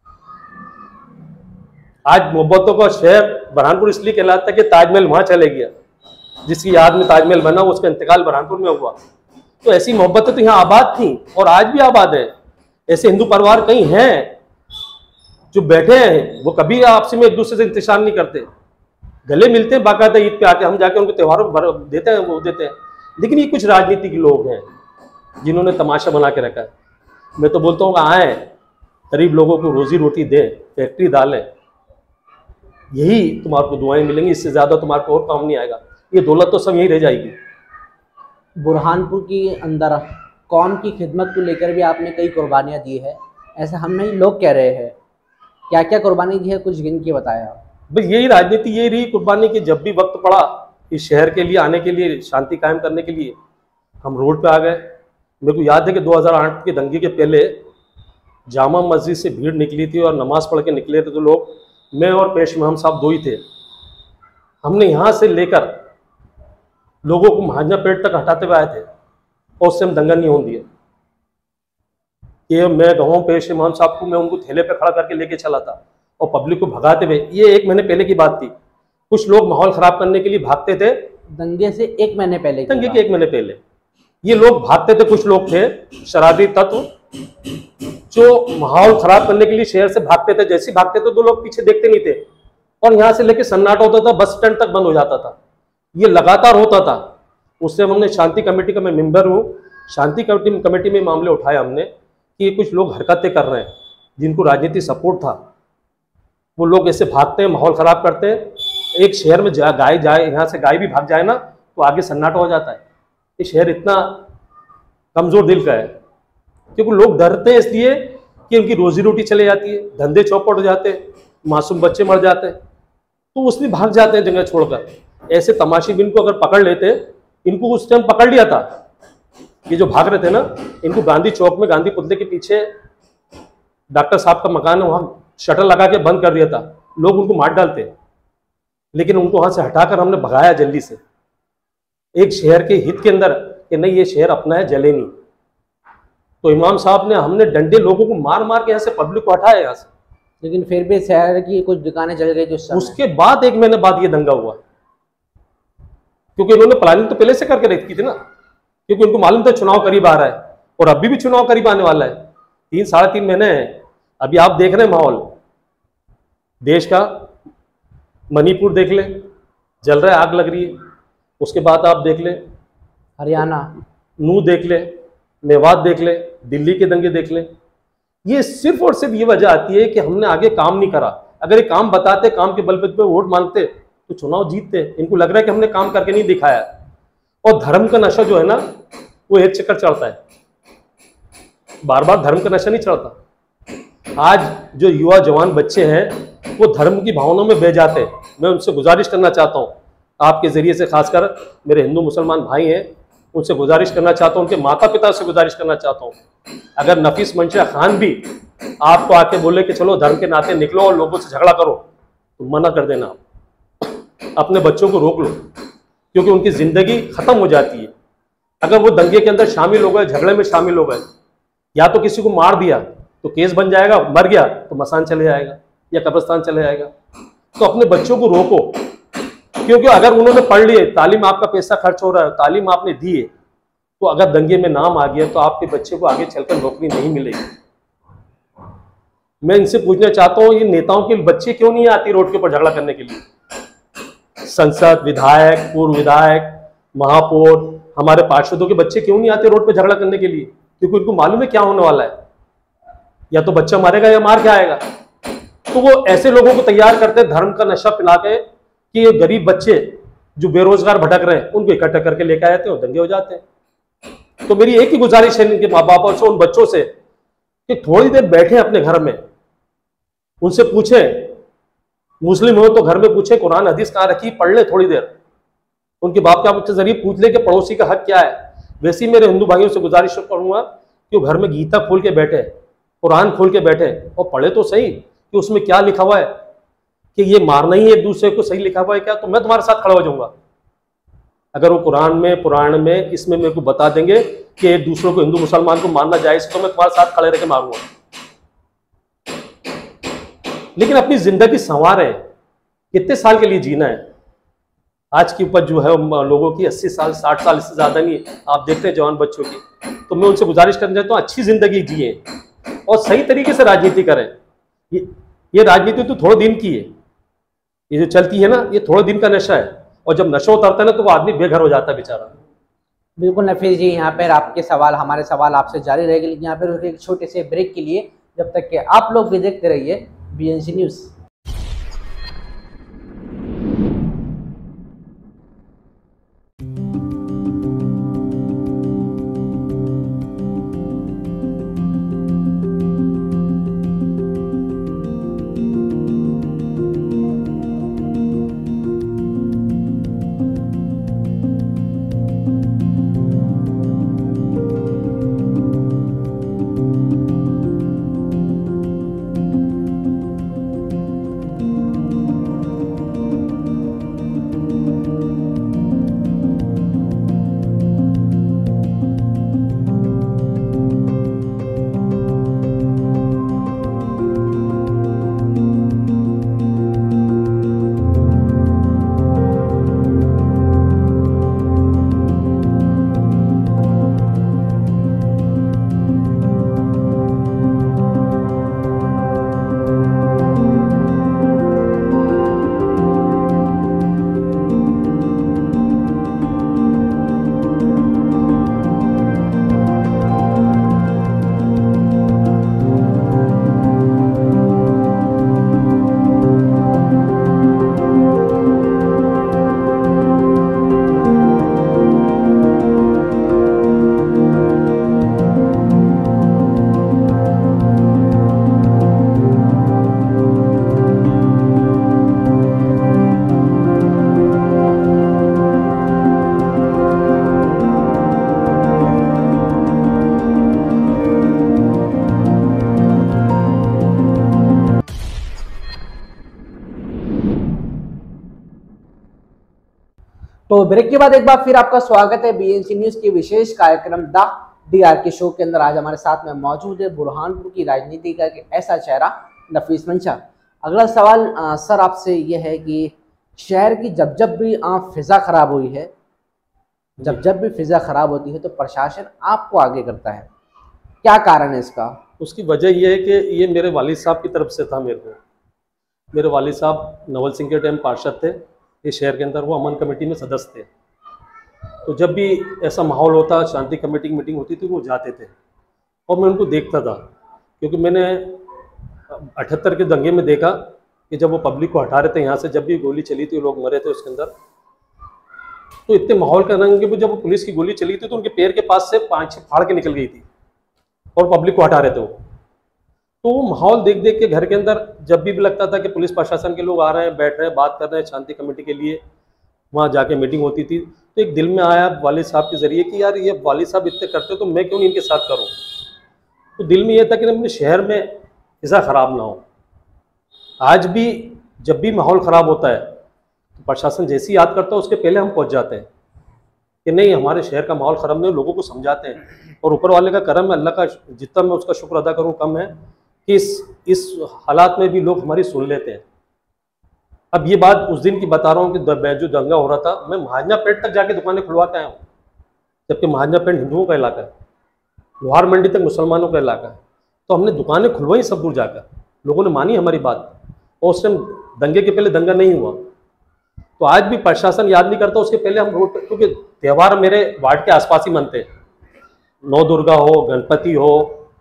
आज मोहब्बतों का शहर बुरहानपुर इसलिए कहलाता है कि ताजमहल वहां चले गया, जिसकी याद में ताजमहल बना, उसका इंतकाल बुरहानपुर में हुआ। तो ऐसी मोहब्बतें तो यहाँ आबाद थी और आज भी आबाद है। ऐसे हिंदू परिवार कई हैं जो बैठे हैं, वो कभी आपसे में एक दूसरे से इंतजार नहीं करते, गले मिलते हैं बाकायदा ईद पे आके, हम जाके उनको त्योहारों पर देते हैं, वो देते हैं। लेकिन ये कुछ राजनीतिक लोग हैं जिन्होंने तमाशा बना के रखा है। मैं तो बोलता हूँ आए गरीब लोगों को रोजी रोटी दें, फैक्ट्री डालें, यही तुम्हारे दुआएं मिलेंगी। इससे ज्यादा तुम्हारे को और काम नहीं आएगा। ये दौलत तो सब यही रह जाएगी। बुरहानपुर के अंदर कौम की खिदमत को लेकर भी आपने कई कुर्बानियां दी है, ऐसा हम नहीं लोग कह रहे हैं। क्या क्या कुर्बानी दी है, कुछ गिन के बताया। भाई यही राजनीति, यही रही कुर्बानी की। जब भी वक्त पड़ा इस शहर के लिए आने के लिए, शांति कायम करने के लिए, हम रोड पे आ गए। मेरे को याद है कि दो हज़ार आठ के दंगे के पहले जामा मस्जिद से भीड़ निकली थी और नमाज पढ़ के निकले थे तो लोग, मैं और पेश में हम साहब दो ही थे। हमने यहाँ से लेकर लोगों को महाजना पेट तक हटाते हुए आए थे और उससे हम दंगा नहीं होने दिए। ये मैं गाँव पेश इमाम साहब को मैं उनको थैले पे खड़ा करके लेके चला था और पब्लिक को भगाते हुए। ये एक महीने पहले की बात थी। कुछ लोग माहौल खराब करने के लिए भागते थे। दंगे से एक महीने पहले? दंगे के एक महीने पहले ये लोग भागते थे, कुछ लोग थे शरारती तत्व जो माहौल खराब करने के लिए शहर से भागते थे। जैसे ही भागते थे तो लोग पीछे देखते नहीं थे और यहाँ से लेके सन्नाटा होता था, बस स्टैंड तक बंद हो जाता था। ये लगातार होता था। उससे हमने शांति कमेटी का मैं मेंबर हूँ, शांति कमेटी कमेटी में मामले उठाए हमने कि ये कुछ लोग हरकतें कर रहे हैं जिनको राजनीतिक सपोर्ट था। वो लोग ऐसे भागते हैं, माहौल खराब करते हैं। एक शहर में जा, गाय जाए, यहाँ से गाय भी भाग जाए ना तो आगे सन्नाटा हो जाता है। ये शहर इतना कमजोर दिल का है क्योंकि लोग डरते हैं इसलिए कि उनकी रोजी रोटी चले जाती है, धंधे चौपट हो जाते हैं, मासूम बच्चे मर जाते हैं, तो उसमें भाग जाते हैं जगह छोड़कर। ऐसे तमाशी भी इनको अगर पकड़ लेते, इनको उस टाइम पकड़ लिया था, ये जो भाग रहे थे ना, इनको गांधी चौक में गांधी पुतले के पीछे डॉक्टर साहब का मकान है, वहां शटर लगा के बंद कर दिया था। लोग उनको मार डालते, लेकिन उनको वहां से हटाकर हमने भगाया जल्दी से, एक शहर के हित के अंदर कि नहीं ये शहर अपना है, जले नहीं। तो इमाम साहब ने, हमने डंडे लोगों को मार मार के यहाँ से पब्लिक को हटाया यहाँ से। लेकिन फिर भी शहर की कुछ दुकानें जल गई जो उसके बाद एक महीने बाद ये दंगा हुआ, क्योंकि इन्होंने प्लानिंग तो पहले से करके रखी थी ना, क्योंकि उनको मालूम था चुनाव करीब आ रहा है और अभी भी चुनाव करीब आने वाला है। तीन साढ़े तीन महीने हैं। अभी आप देख रहे हैं माहौल देश का, मणिपुर देख ले, जल रहा है, आग लग रही है। उसके बाद आप देख ले हरियाणा, नू देख ले, मेवात देख ले, दिल्ली के दंगे देख ले। ये सिर्फ और सिर्फ ये वजह आती है कि हमने आगे काम नहीं करा। अगर ये काम बताते, काम के बलबूते पे वोट मांगते तो चुनाव जीतते। इनको लग रहा है कि हमने काम करके नहीं दिखाया। और धर्म का नशा जो है ना, वो एक चक्कर चढ़ता है, बार बार धर्म का नशा नहीं चढ़ता। आज जो युवा जवान बच्चे हैं वो धर्म की भावनाओं में बह जाते हैं। मैं उनसे गुजारिश करना चाहता हूँ, आपके जरिए से, खासकर मेरे हिंदू मुसलमान भाई हैं, उनसे गुजारिश करना चाहता हूँ, उनके माता पिता से गुजारिश करना चाहता हूँ, अगर नफीस मंशा खान भी आपको आके बोले कि चलो धर्म के नाते निकलो और लोगों से झगड़ा करो, तो मना कर देना, अपने बच्चों को रोक लो, क्योंकि उनकी जिंदगी खत्म हो जाती है। अगर वो दंगे के अंदर शामिल हो गए, झगड़े में शामिल हो गए, या तो किसी को मार दिया तो केस बन जाएगा, मर गया तो मसान चले जाएगा या कब्रिस्तान चले जाएगा। तो अपने बच्चों को रोको, क्योंकि अगर उन्होंने पढ़ लिए, तालीम, आपका पैसा खर्च हो रहा है, तालीम आपने दी है, तो अगर दंगे में नाम आ गया तो आपके बच्चे को आगे चलकर नौकरी नहीं मिलेगी। मैं इनसे पूछना चाहता हूँ, ये नेताओं के बच्चे क्यों नहीं आती रोड के ऊपर झगड़ा करने के लिए? संसद, विधायक, पूर्व विधायक, महापौर, हमारे पार्षदों के बच्चे क्यों नहीं आते रोड पे झगड़ा करने के लिए? क्योंकि उनको मालूम है क्या होने वाला है, या तो बच्चा मारेगा या मार के आएगा। तो वो ऐसे लोगों को तैयार करते हैं धर्म का नशा पिला के कि ये गरीब बच्चे जो बेरोजगार भटक रहे हैं उनको इकट्ठा करके लेके आते हैं और दंगे हो जाते हैं। तो मेरी एक ही गुजारिश है इनके माँ बापों से, उन बच्चों से, कि थोड़ी देर बैठे अपने घर में, उनसे पूछे, मुस्लिम हो तो घर में पूछे कुरान हदीस कहाँ रखी, पढ़ ले थोड़ी देर, उनके बाप के जरिए पूछ ले कि पड़ोसी का हक क्या है। वैसे ही मेरे हिंदू भाइयों से गुजारिश करूंगा कि वो घर में गीता खोल के बैठे, कुरान खोल के बैठे और पढ़े तो सही कि उसमें क्या लिखा हुआ है, कि ये मारना ही एक दूसरे को, सही लिखा हुआ है क्या? तो मैं तुम्हारे साथ खड़ा हो जाऊंगा। अगर वो कुरान में, पुराण में, इसमें मेरे को बता देंगे कि एक दूसरे को, हिंदू मुसलमान को मारना जायज, तो मैं तुम्हारे साथ खड़े रह के मारूंगा। लेकिन अपनी जिंदगी संवारे, कितने साल के लिए जीना है? आज की उपज जो है लोगों की अस्सी साल, साठ साल, इससे ज्यादा नहीं है। आप देखते हैं जवान बच्चों की। तो मैं उनसे गुजारिश करना चाहता हूँ, अच्छी जिंदगी जिए और सही तरीके से राजनीति करें। ये ये राजनीति तो थोड़े दिन की है, ये जो चलती है ना, ये थोड़े दिन का नशा है, और जब नशा उतरता है ना तो वो आदमी बेघर हो जाता है बेचारा। बिल्कुल नफीस जी, यहाँ पर आपके सवाल, हमारे सवाल आपसे जारी रहेंगे, लेकिन यहाँ पर एक छोटे से ब्रेक के लिए, जब तक कि आप लोग भी देखते रहिए बीएनसी न्यूज़। तो ब्रेक के बाद एक बार फिर आपका स्वागत है बीएनसी न्यूज के विशेष कार्यक्रम द डीआरके शो के अंदर। आज हमारे साथ में मौजूद है बुरहानपुर की राजनीति का एक ऐसा चेहरा नफीस मंशा। अगला सवाल आ, सर आपसे यह है कि शहर की जब जब भी फिजा खराब हुई है, जब जब भी फिजा खराब होती है तो प्रशासन आपको आगे करता है, क्या कारण है इसका? उसकी वजह यह है कि ये मेरे वालिद साहब की तरफ से था। मेरे को मेरे वालिद साहब नवल सिंह के टाइम पार्षद थे इस शहर के अंदर, वो अमन कमेटी में सदस्य थे। तो जब भी ऐसा माहौल होता, शांति कमेटी की मीटिंग होती थी, वो जाते थे और मैं उनको देखता था। क्योंकि मैंने अठहत्तर के दंगे में देखा कि जब वो पब्लिक को हटा रहे थे यहाँ से, जब भी गोली चली थी लोग मरे थे उसके अंदर, तो इतने माहौल का रंग कि जब वो पुलिस की गोली चली थी तो उनके पैर के पास से पाँच छः फाड़ के निकल गई थी और पब्लिक को हटा रहे थे वो। तो वो माहौल देख देख के घर के अंदर जब भी, भी लगता था कि पुलिस प्रशासन के लोग आ रहे हैं, बैठ रहे हैं, बात कर रहे हैं शांति कमेटी के लिए, वहाँ जाके मीटिंग होती थी, तो एक दिल में आया वालिद साहब के जरिए कि यार ये वालिद साहब इतने करते तो मैं क्यों नहीं इनके साथ करूँ। तो दिल में ये था कि अपने शहर में ऐसा ख़राब ना हो। आज भी जब भी माहौल ख़राब होता है तो प्रशासन जैसी याद करता है उसके पहले हम पहुँच जाते हैं कि नहीं हमारे शहर का माहौल ख़राब नहीं, लोगों को समझाते हैं। और ऊपर वाले का करम है, अल्लाह का जितना मैं उसका शुक्र अदा करूँ कम है कि इस इस हालात में भी लोग हमारी सुन लेते हैं। अब ये बात उस दिन की बता रहा हूँ कि जो दंगा हो रहा था, मैं महाजना पेट तक जाके दुकानें खुलवा के आया हूँ, जबकि महाजना पेट हिंदुओं का इलाका है, लोहार मंडी तक मुसलमानों का इलाका है। तो हमने दुकानें खुलवाई सब दूर जाकर, लोगों ने मानी हमारी बात, और उस टाइम दंगे के पहले दंगा नहीं हुआ। तो आज भी प्रशासन याद नहीं करता, उसके पहले हम रोड, क्योंकि त्यौहार मेरे वार्ड के आसपास ही मनते हैं, नौ दुर्गा हो, गणपति हो,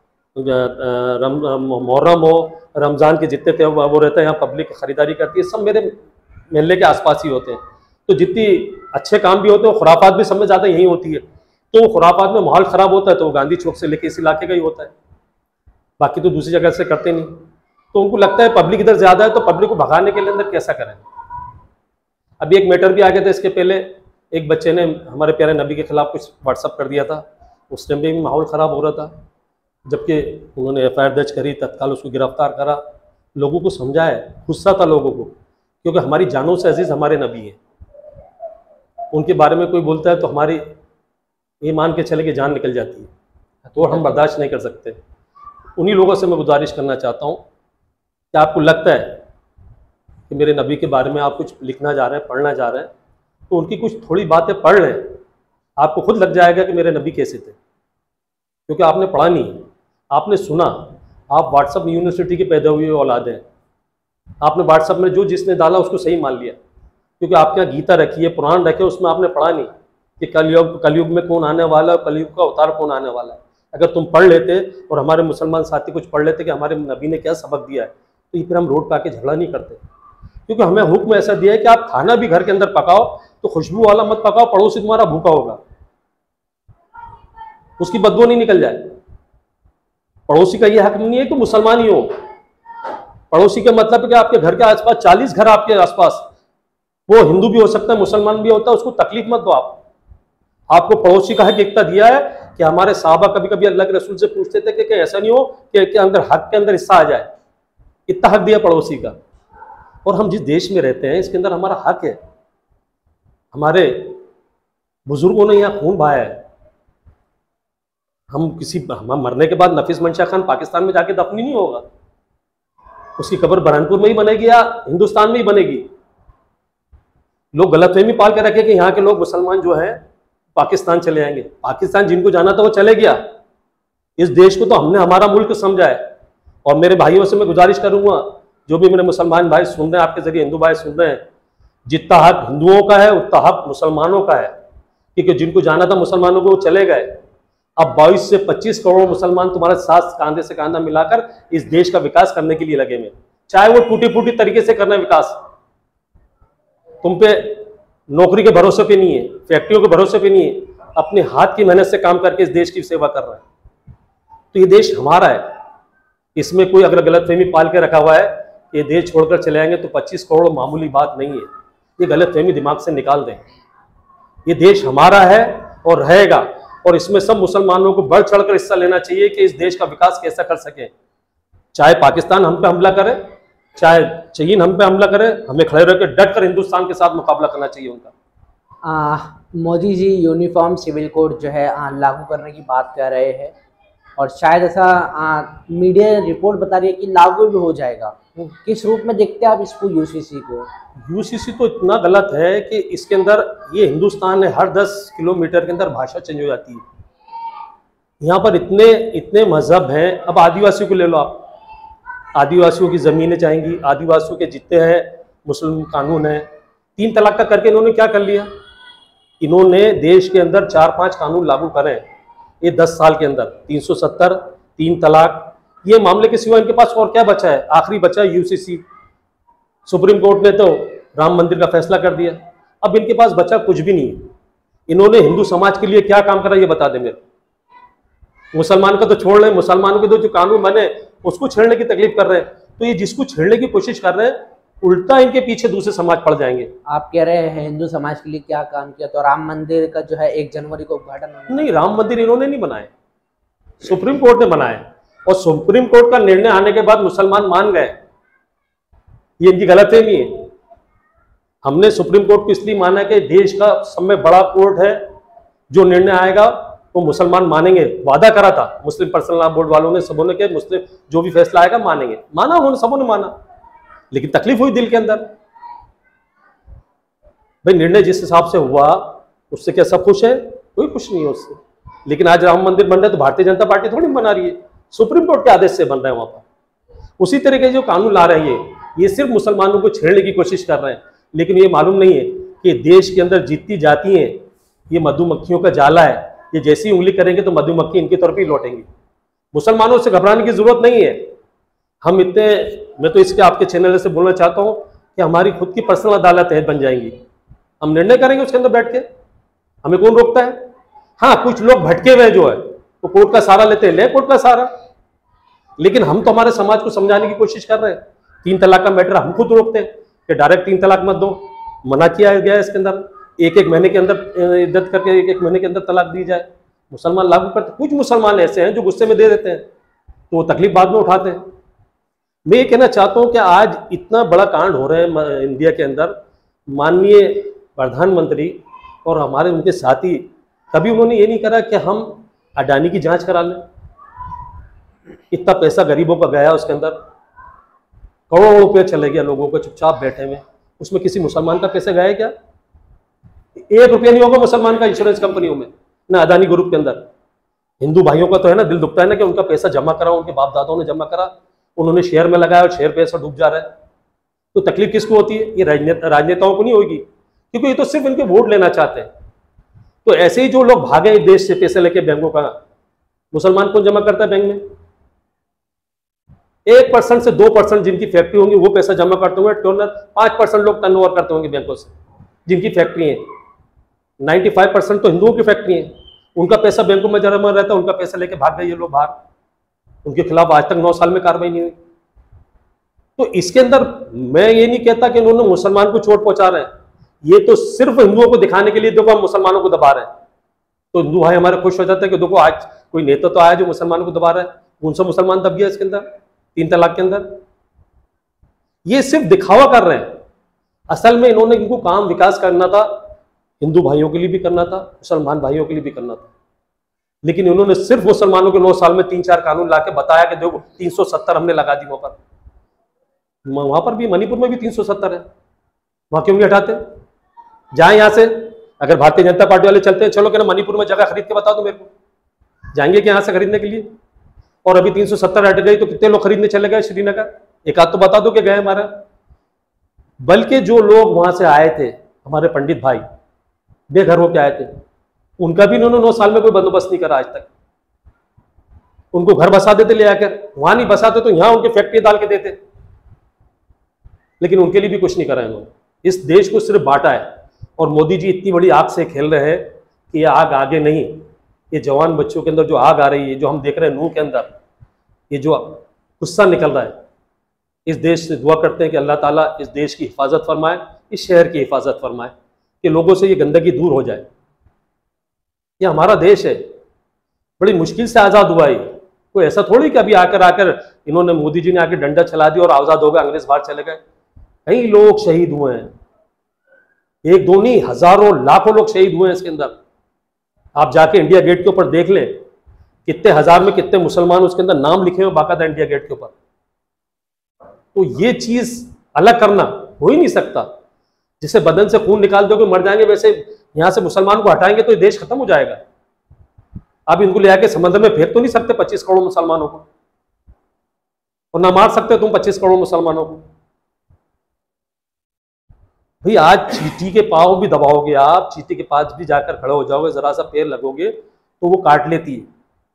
मुहर्रम हो, रमज़ान के जितने त्यौहार वो रहते हैं, यहाँ पब्लिक खरीदारी करती है, सब मेरे महल्ले के आसपास ही होते हैं। तो जितनी अच्छे काम भी होते हैं, खुराफात भी सब में ज़्यादा यही होती है। तो खुराफात में माहौल ख़राब होता है तो वो गांधी चौक से लेके इस इलाके का ही होता है, बाकी तो दूसरी जगह से करते नहीं। तो उनको लगता है पब्लिक इधर ज़्यादा है तो पब्लिक को भगाने के लिए अंदर कैसा करें। अभी एक मैटर भी आ गया था इसके पहले, एक बच्चे ने हमारे प्यारे नबी के खिलाफ कुछ व्हाट्सअप कर दिया था, उस टाइम भी माहौल ख़राब हो रहा था, जबकि उन्होंने एफ आई आर दर्ज करी, तत्काल उसको गिरफ्तार करा, लोगों को समझाया, गुस्सा था लोगों को, क्योंकि हमारी जानों से अजीज़ हमारे नबी हैं, उनके बारे में कोई बोलता है तो हमारी ये मान के चले कि जान निकल जाती है, तो हम बर्दाश्त नहीं कर सकते। उन्हीं लोगों से मैं गुजारिश करना चाहता हूँ कि आपको लगता है कि मेरे नबी के बारे में आप कुछ लिखना जा रहे हैं, पढ़ना जा रहे हैं, तो उनकी कुछ थोड़ी बातें पढ़ लें, आपको खुद लग जाएगा कि मेरे नबी कैसे थे। क्योंकि आपने पढ़ा नहीं, आपने सुना, आप व्हाट्सअप यूनिवर्सिटी के पैदा हुए औलाद हैं, आपने व्हाट्सअप में जो जिसने डाला उसको सही मान लिया, क्योंकि आपके यहाँ गीता रखी है, पुराण रखे, उसमें आपने पढ़ा नहीं कि कलयुग कलयुग में कौन आने वाला है, कलयुग का अवतार कौन आने वाला है। अगर तुम पढ़ लेते और हमारे मुसलमान साथी कुछ पढ़ लेते कि हमारे नबी ने क्या सबक दिया है, तो ये फिर हम रोड पर आके झगड़ा नहीं करते। क्योंकि हमें हुक्म ऐसा दिया है कि आप खाना भी घर के अंदर पकाओ तो खुशबू वाला मत पकाओ, पड़ोसी तुम्हारा भूखा होगा, उसकी बदबू नहीं निकल जाए। पड़ोसी का यह हक नहीं है कि मुसलमान ही हो, पड़ोसी का मतलब है कि आपके घर के आसपास चालीस घर आपके आसपास, वो हिंदू भी हो सकता है, मुसलमान भी होता है, उसको तकलीफ मत दो। आप आपको पड़ोसी का हक इतना दिया है कि हमारे साहबा कभी कभी अल्लाह के रसूल से पूछते थे कि, कि ऐसा नहीं हो कि, कि अंदर हक के अंदर हिस्सा आ जाए, इतना हक दिया पड़ोसी का। और हम जिस देश में रहते हैं इसके अंदर हमारा हक है, हमारे बुजुर्गों ने यहाँ खून बहाया है। हम किसी हम मरने के बाद नफीस मंशा खान पाकिस्तान में जाके दफनी नहीं होगा, उसकी कब्र बरहानपुर में ही बनेगी या हिंदुस्तान में ही बनेगी। लोग गलतफहमी पाल के रखे कि यहाँ के लोग मुसलमान जो हैं पाकिस्तान चले जाएंगे। पाकिस्तान जिनको जाना था वो चले गया, इस देश को तो हमने हमारा मुल्क समझा है। और मेरे भाइयों से मैं गुजारिश करूंगा, जो भी मेरे मुसलमान भाई सुन रहे हैं, आपके जरिए हिंदू भाई सुन रहे हैं, जितना हक हिंदुओं का है उतना हक मुसलमानों का है, क्योंकि जिनको जाना था मुसलमानों को वो चले गए। अब बाईस से पच्चीस करोड़ मुसलमान तुम्हारे साथ कांधे से कांधा मिलाकर इस देश का विकास करने के लिए लगे हुए, चाहे वो टूटी फूटी तरीके से करना विकास। तुम पे नौकरी के भरोसे पे नहीं है, फैक्ट्रियों के भरोसे पे नहीं है, अपने हाथ की मेहनत से काम करके इस देश की सेवा कर रहा है। तो ये देश हमारा है, इसमें कोई अगर गलतफहमी पाल के रखा हुआ है ये देश छोड़कर चले आएंगे तो पच्चीस करोड़ मामूली बात नहीं है, ये गलतफहमी दिमाग से निकाल दें। ये देश हमारा है और रहेगा, और इसमें सब मुसलमानों को बढ़ चढ़कर हिस्सा लेना चाहिए कि इस देश का विकास कैसा कर सके। चाहे पाकिस्तान हम पे हमला करे, चाहे चीन हम पे हमला करे, हमें खड़े रहकर डट कर हिंदुस्तान के साथ मुकाबला करना चाहिए उनका। आ, Modi ji uniform civil code जो है आ, लागू करने की बात कर रहे हैं और शायद ऐसा आ, मीडिया रिपोर्ट बता रही है कि लागू भी हो जाएगा। किस रूप में देखते हैं आप इसको, यूसीसी को? यूसीसी तो इतना गलत है कि इसके अंदर ये हिंदुस्तान है, हर दस किलोमीटर के अंदर भाषा चेंज हो जाती है। यहाँ पर इतने इतने मजहब हैं। अब आदिवासियों को ले लो आप, आदिवासियों की ज़मीनें चाहेंगी, आदिवासियों के जितने हैं मुस्लिम कानून हैं, तीन तलाक का करके इन्होंने क्या कर लिया, इन्होंने देश के अंदर चार पांच कानून लागू करे ये दस साल के अंदर। तीन सौ सत्तर, तीन तलाक, ये मामले के सिवा इनके पास और क्या बचा है? आखिरी बचा है यूसीसी। सुप्रीम कोर्ट ने तो राम मंदिर का फैसला कर दिया, अब इनके पास बचा कुछ भी नहीं है। इन्होंने हिंदू समाज के लिए क्या काम करा ये बता दे मेरे। मुसलमान का तो छोड़ रहे, मुसलमानों के तो जो कानून बने उसको छेड़ने की तकलीफ कर रहे हैं। तो ये जिसको छेड़ने की कोशिश कर रहे हैं उल्टा इनके पीछे दूसरे समाज पड़ जाएंगे। आप कह रहे हैं हिंदू समाज के लिए क्या काम किया, तो राम मंदिर का जो है एक जनवरी को उद्घाटन नहीं, राम मंदिर इन्होंने नहीं बनाए, सुप्रीम कोर्ट ने बनाए और सुप्रीम कोर्ट का निर्णय आने के बाद मुसलमान मान गए। ये इनकी गलतफहमी है। हमने सुप्रीम कोर्ट को इसलिए माना कि देश का सब में बड़ा कोर्ट है, जो निर्णय आएगा वो मुसलमान मानेंगे। वादा करा था मुस्लिम पर्सनल लॉ बोर्ड वालों ने, सबों ने कि मुस्लिम जो भी फैसला आएगा मानेंगे। माना उन्होंने, सबों ने माना, लेकिन तकलीफ हुई दिल के अंदर। भाई निर्णय जिस हिसाब से हुआ उससे क्या सब खुश है? कोई खुश नहीं है उससे। लेकिन आज राम मंदिर बन रहा है तो भारतीय जनता पार्टी थोड़ी बना रही है, सुप्रीम कोर्ट के आदेश से बन रहा है वहां पर। उसी तरह के जो कानून ला रहे हैं ये सिर्फ मुसलमानों को छेड़ने की कोशिश कर रहे हैं, लेकिन ये मालूम नहीं है कि देश के अंदर जितनी जाति हैं ये मधुमक्खियों का जाला है। ये जैसी उंगली करेंगे तो मधुमक्खी इनकी तरफ ही लौटेंगी। मुसलमानों से घबराने की जरूरत नहीं है। हम इतने, मैं तो इसके आपके चैनल से बोलना चाहता हूं कि हमारी खुद की पर्सनल अदालतें बन जाएंगी, हम निर्णय करेंगे उसके अंदर बैठ के, हमें कौन रोकता है? हाँ, कुछ लोग भटके हुए जो है तो कोर्ट का सहारा लेते हैं, ले कोर्ट का सहारा, लेकिन हम तो हमारे समाज को समझाने की कोशिश कर रहे हैं। तीन तलाक का मैटर हम खुद रोकते हैं कि डायरेक्ट तीन तलाक मत दो, मना किया गया है इसके अंदर, एक एक महीने के अंदर इद्दत करके एक एक महीने के अंदर तलाक दी जाए। मुसलमान लागू करते, कुछ मुसलमान ऐसे हैं जो गुस्से में दे देते हैं तो वो तकलीफ बाद में उठाते हैं। मैं ये कहना चाहता हूं कि आज इतना बड़ा कांड हो रहा है इंडिया के अंदर, माननीय प्रधानमंत्री और हमारे उनके साथी कभी उन्होंने ये नहीं करा कि हम अडानी की जांच करा लें। इतना पैसा गरीबों का गया उसके अंदर, करोड़ों रुपये चले गया लोगों को चुपचाप बैठे में, उसमें किसी मुसलमान का पैसा गया है क्या? एक रुपया नहीं होगा मुसलमान का इंश्योरेंस कंपनियों में, ना अदानी ग्रुप के अंदर। हिंदू भाइयों का तो है ना, दिल दुखता है ना कि उनका पैसा जमा करा, उनके बाप दादाओं ने जमा करा, उन्होंने शेयर में लगाया और शेयर पैसा डूब जा रहा है। तो तकलीफ किसको होती है? ये राजनेता राजनेताओं को नहीं होगी, क्योंकि ये तो सिर्फ इनके वोट लेना चाहते हैं। तो ऐसे ही जो लोग भागे देश से पैसे लेके बैंकों का, मुसलमान कौन जमा करता है बैंक में? एक परसेंट से दो परसेंट जिनकी फैक्ट्री होंगी वो पैसा जमा करते होंगे, टर्नर पांच परसेंट लोग टर्नओवर करते होंगे बैंकों से जिनकी फैक्ट्री है। नाइन्टी फाइव परसेंट तो हिंदुओं की फैक्ट्री है, उनका पैसा बैंकों में जमा रहता है, उनका पैसा लेके भाग गए ये लोग बाहर, उनके खिलाफ आज तक नौ साल में कार्रवाई नहीं हुई। तो इसके अंदर मैं ये नहीं कहता कि उन्होंने मुसलमान को चोट पहुंचा रहे हैं, ये तो सिर्फ हिंदुओं को दिखाने के लिए देखो हम मुसलमानों को दबा रहे हैं। तो हिंदू भाई हमारे खुश हो जाते हैं कि देखो आज कोई नेता तो आया जो मुसलमानों को दबा रहा है, कौन सा मुसलमान दब गया इसके अंदर तीन तलाक के अंदर? ये सिर्फ दिखावा कर रहे हैं। असल में इन्होंने इनको काम विकास करना था, हिंदू भाइयों के लिए भी करना था, मुसलमान भाइयों के लिए भी करना था, लेकिन इन्होंने सिर्फ मुसलमानों के नौ साल में तीन चार कानून लाके बताया कि देखो तीन सौ सत्तर हमने लगा दी। वहां पर वहां पर भी मणिपुर में भी तीन सौ सत्तर है, वहां क्यों नहीं हटाते? जाए यहां से, अगर भारतीय जनता पार्टी वाले चलते हैं, चलो कहना मणिपुर में जगह खरीद के बता दो मेरे को, जाएंगे क्या यहां से खरीदने के लिए? और अभी तीन सौ सत्तर हट गई तो कितने लोग खरीदने चले गए श्रीनगर? एक आध तो बता दो कि गए हमारा। बल्कि जो लोग वहां से आए थे, हमारे पंडित भाई बेघर होके आए थे, उनका भी इन्होंने नौ साल में कोई बंदोबस्त नहीं करा आज तक। उनको घर बसा देते ले आकर, वहां नहीं बसाते तो यहां उनके फैक्ट्री डाल के देते, लेकिन उनके लिए भी कुछ नहीं करा इन्होंने। इस देश को सिर्फ बांटा है। और मोदी जी इतनी बड़ी आग से खेल रहे हैं कि ये आग आगे नहीं, ये जवान बच्चों के अंदर जो आग आ रही है, जो हम देख रहे हैं नूह के अंदर, ये जो गुस्सा निकल रहा है, इस देश से दुआ करते हैं कि अल्लाह ताला इस देश की हिफाजत फरमाए, इस शहर की हिफाजत फरमाए, कि लोगों से ये गंदगी दूर हो जाए। ये हमारा देश है, बड़ी मुश्किल से आज़ाद हुआ है। कोई ऐसा थोड़ी कि अभी आकर आकर इन्होंने, मोदी जी ने आकर डंडा चला दिया और आज़ाद हो गए, अंग्रेज बाहर चले गए। कई लोग शहीद हुए हैं, एक दो नहीं, हजारों लाखों लोग शहीद हुए हैं इसके अंदर। आप जाके इंडिया गेट के ऊपर देख लें, कितने हजार में कितने मुसलमान उसके अंदर नाम लिखे हुए बाकायदा इंडिया गेट के ऊपर। तो ये चीज अलग करना हो ही नहीं सकता। जिसे बदन से खून निकाल दोगे मर जाएंगे, वैसे यहां से मुसलमान को हटाएंगे तो ये देश खत्म हो जाएगा। आप इनको ले आके समंदर में फेंक तो नहीं सकते पच्चीस करोड़ मुसलमानों को, और ना मार सकते तुम पच्चीस करोड़ मुसलमानों को। भाई आज चींटी के पांव भी दबाओगे आप, चींटी के पास भी जाकर खड़े हो जाओगे, जरा सा पैर लगोगे तो वो काट लेती है।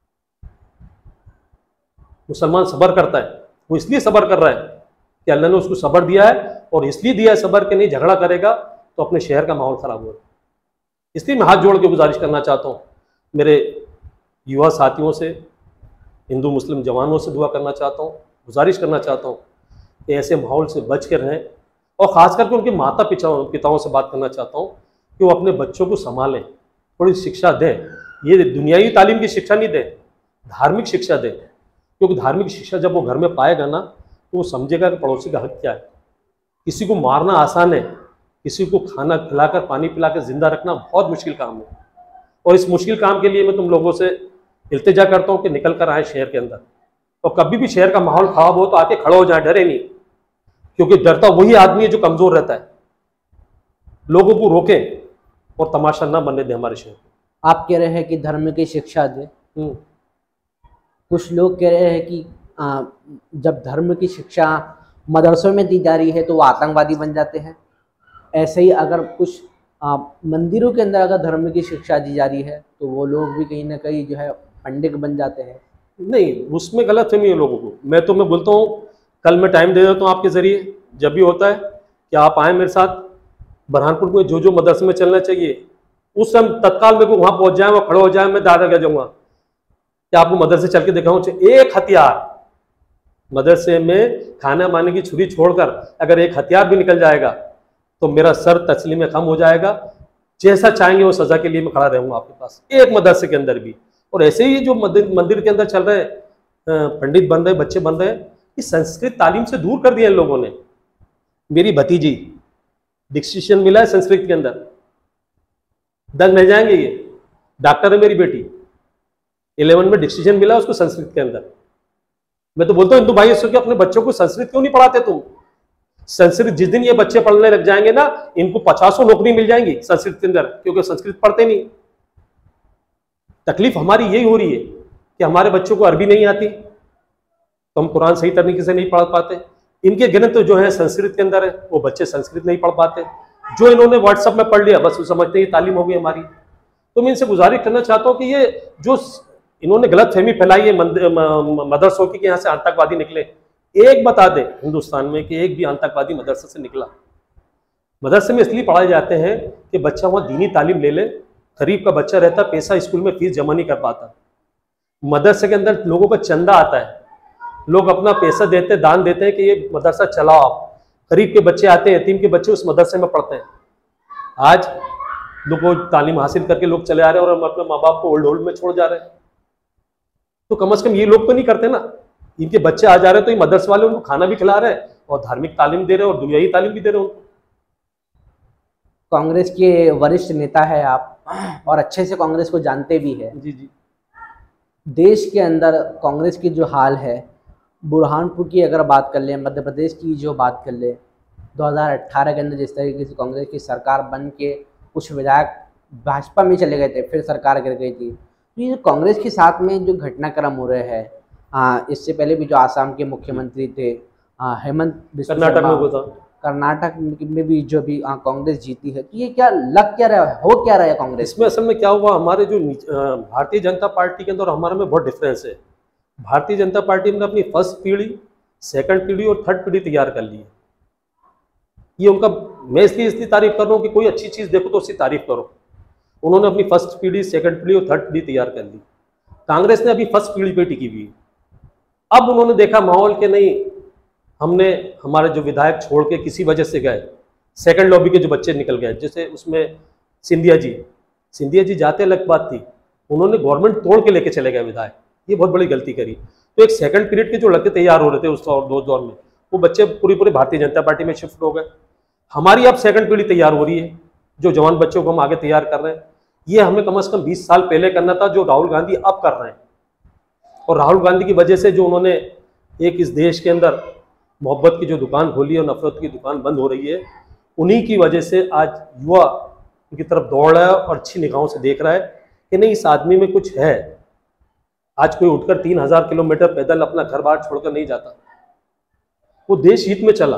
मुसलमान सब्र करता है, वो इसलिए सब्र कर रहा है कि अल्लाह ने उसको सब्र दिया है, और इसलिए दिया है सब्र के नहीं झगड़ा करेगा तो अपने शहर का माहौल खराब होगा। इसलिए मैं हाथ जोड़ के गुजारिश करना चाहता हूँ मेरे युवा साथियों से, हिंदू मुस्लिम जवानों से दुआ करना चाहता हूँ, गुजारिश करना चाहता हूँ कि ऐसे माहौल से बच कर रहें, और ख़ास करके उनके माता पिता पिताओं से बात करना चाहता हूँ कि वो अपने बच्चों को संभालें, थोड़ी शिक्षा दें। ये दुनियावी तालीम की शिक्षा नहीं दें, धार्मिक शिक्षा दें, क्योंकि धार्मिक शिक्षा जब वो घर में पाएगा ना तो वो समझेगा कि पड़ोसी का हक क्या है। किसी को मारना आसान है, किसी को खाना खिलाकर पानी पिलाकर जिंदा रखना बहुत मुश्किल काम है। और इस मुश्किल काम के लिए मैं तुम लोगों से इल्तिजा करता हूँ कि निकल कर आए शहर के अंदर, और कभी भी शहर का माहौल खराब हो तो आके खड़े हो जाए, डरे नहीं, क्योंकि डरता वही आदमी है जो कमजोर रहता है। लोगों को रोकें और तमाशा ना बनने दें हमारे शहर को। आप कह रहे हैं कि धर्म की शिक्षा दें, कुछ लोग कह रहे हैं कि आ, जब धर्म की शिक्षा मदरसों में दी जा रही है तो वो आतंकवादी बन जाते हैं। ऐसे ही अगर कुछ आ, मंदिरों के अंदर अगर धर्म की शिक्षा दी जा रही है तो वो लोग भी कहीं ना कहीं जो है पंडित बन जाते हैं। नहीं, उसमें गलत फहमी है लोगों को। मैं तो मैं बोलता हूँ कल मैं टाइम दे देता हूँ आपके ज़रिए, जब भी होता है कि आप आएँ मेरे साथ बुरहानपुर में, जो जो मदरसे में चलना चाहिए उस समय तत्काल मेरे को वहाँ पहुँच जाए, वहाँ खड़े हो जाए, मैं दादा कह जाऊँगा कि आपको मदरसे चल के दिखाऊँ। एक हथियार मदरसे में खाना माने की छुरी छोड़कर अगर एक हथियार भी निकल जाएगा तो मेरा सर तस्लीम में कम हो जाएगा। जैसा चाहेंगे वो सजा के लिए मैं खड़ा रहूँगा आपके पास, एक मदरसे के अंदर भी। और ऐसे ही जो मंदिर मंदिर के अंदर चल रहे पंडित बन रहे, बच्चे बन रहे, ये संस्कृत तालीम से दूर कर दिया इन लोगों ने। मेरी भतीजी डिक्टेशन मिला है संस्कृत के अंदर, दंग रह जाएंगे ये। डॉक्टर है मेरी बेटी, इलेवन में डिक्टेशन मिला उसको संस्कृत के अंदर। मैं तो बोलता हूँ हिंदू भाई इसको कि अपने बच्चों को संस्कृत क्यों नहीं पढ़ाते तुम? संस्कृत जिस दिन ये बच्चे पढ़ने लग जाएंगे ना, इनको पचासों नौकरी मिल जाएंगी संस्कृत के अंदर, क्योंकि संस्कृत पढ़ते नहीं। तकलीफ हमारी यही हो रही है कि हमारे बच्चों को अरबी नहीं आती तो हम कुरान सही तरीके से नहीं पढ़ पाते। इनके ग्रंथ तो जो है संस्कृत के अंदर है, वो बच्चे संस्कृत नहीं पढ़ पाते। जो इन्होंने व्हाट्सएप में पढ़ लिया बस वो समझते ही तालीम हो गई हमारी। तो मैं इनसे गुजारिश करना चाहता हूँ कि ये जो इन्होंने गलत फहमी फैलाई है मदरसों की कि यहाँ से आतंकवादी निकले, एक बता दे हिंदुस्तान में कि एक भी आतंकवादी मदरसे से निकला? मदरसे में इसलिए पढ़ाए जाते हैं कि बच्चा वहाँ दीनी तालीम ले ले। गरीब का बच्चा रहता, पैसा स्कूल में फीस जमा नहीं कर पाता। मदरसे के अंदर लोगों का चंदा आता है, लोग अपना पैसा देते, दान देते हैं कि ये मदरसा चलाओ आप। गरीब के बच्चे आते हैं, यतीम के बच्चे उस मदरसे में पढ़ते हैं। आज लोगों को तालीम हासिल करके लोग चले आ रहे हैं और हम अपने माँ बाप को ओल्ड ओल्ड में छोड़ जा रहे हैं। तो कम से कम ये लोग तो नहीं करते ना। इनके बच्चे आ जा रहे हैं तो ये मदरसे वाले उनको खाना भी खिला रहे हैं और धार्मिक तालीम दे रहे हैं और दुनियावी तालीम भी दे रहे हैं उनको। कांग्रेस के वरिष्ठ नेता है आप और अच्छे से कांग्रेस को जानते भी है। जी जी। देश के अंदर कांग्रेस की जो हाल है, बुरहानपुर की अगर बात कर लें, मध्य प्रदेश की जो बात कर लें, दो हज़ार अठारह के अंदर जिस तरीके से कांग्रेस की सरकार बन के कुछ विधायक भाजपा में चले गए थे, फिर सरकार गिर गई थी। तो ये कांग्रेस के साथ में जो घटनाक्रम हो रहे हैं, इससे पहले भी जो आसाम के मुख्यमंत्री थे हेमंत बिस्वा कर्नाटक में हुआ था, कर्नाटक में भी जो भी कांग्रेस जीती है, तो ये क्या लग क्या रहा है, हो क्या रहा है कांग्रेस? इसमें असल में क्या हुआ, हमारे जो भारतीय जनता पार्टी के अंदर हमारे में बहुत डिफरेंस है। भारतीय जनता पार्टी ने अपनी फर्स्ट पीढ़ी, सेकंड पीढ़ी और थर्ड पीढ़ी तैयार कर ली है। ये उनका, मैं इसलिए इसलिए तारीफ कर रहा हूँ कि कोई अच्छी चीज़ देखो तो उसकी तारीफ करो। उन्होंने अपनी फर्स्ट पीढ़ी, सेकंड पीढ़ी और थर्ड पीढ़ी तैयार कर ली। कांग्रेस ने अभी फर्स्ट पीढ़ी पे टिकी हुई है। अब उन्होंने देखा माहौल के नहीं, हमने हमारे जो विधायक छोड़ के किसी वजह से गए, सेकंड लॉबी के जो बच्चे निकल गए, जैसे उसमें सिंधिया जी सिंधिया जी जाते अलग बात थी, उन्होंने गवर्नमेंट तोड़ के लेके चले गए विधायक, ये बहुत बड़ी गलती करी। तो एक सेकंड पीरियड के जो लड़के तैयार हो रहे थे उस दौर दो दौर में, वो बच्चे पूरी पूरी भारतीय जनता पार्टी में शिफ्ट हो गए। हमारी अब सेकंड पीढ़ी तैयार हो रही है, जो जवान बच्चों को हम आगे तैयार कर रहे हैं, ये हमें कम से कम बीस साल पहले करना था, जो राहुल गांधी अब कर रहे हैं। और राहुल गांधी की वजह से जो उन्होंने एक इस देश के अंदर मोहब्बत की जो दुकान खोली और नफरत की दुकान बंद हो रही है, उन्हीं की वजह से आज युवा उनकी तरफ दौड़ रहा है और अच्छी निगाहों से देख रहा है कि नहीं, इस आदमी में कुछ है। आज कोई उठकर तीन हजार किलोमीटर पैदल अपना घर बार छोड़कर नहीं जाता, वो देश हित में चला।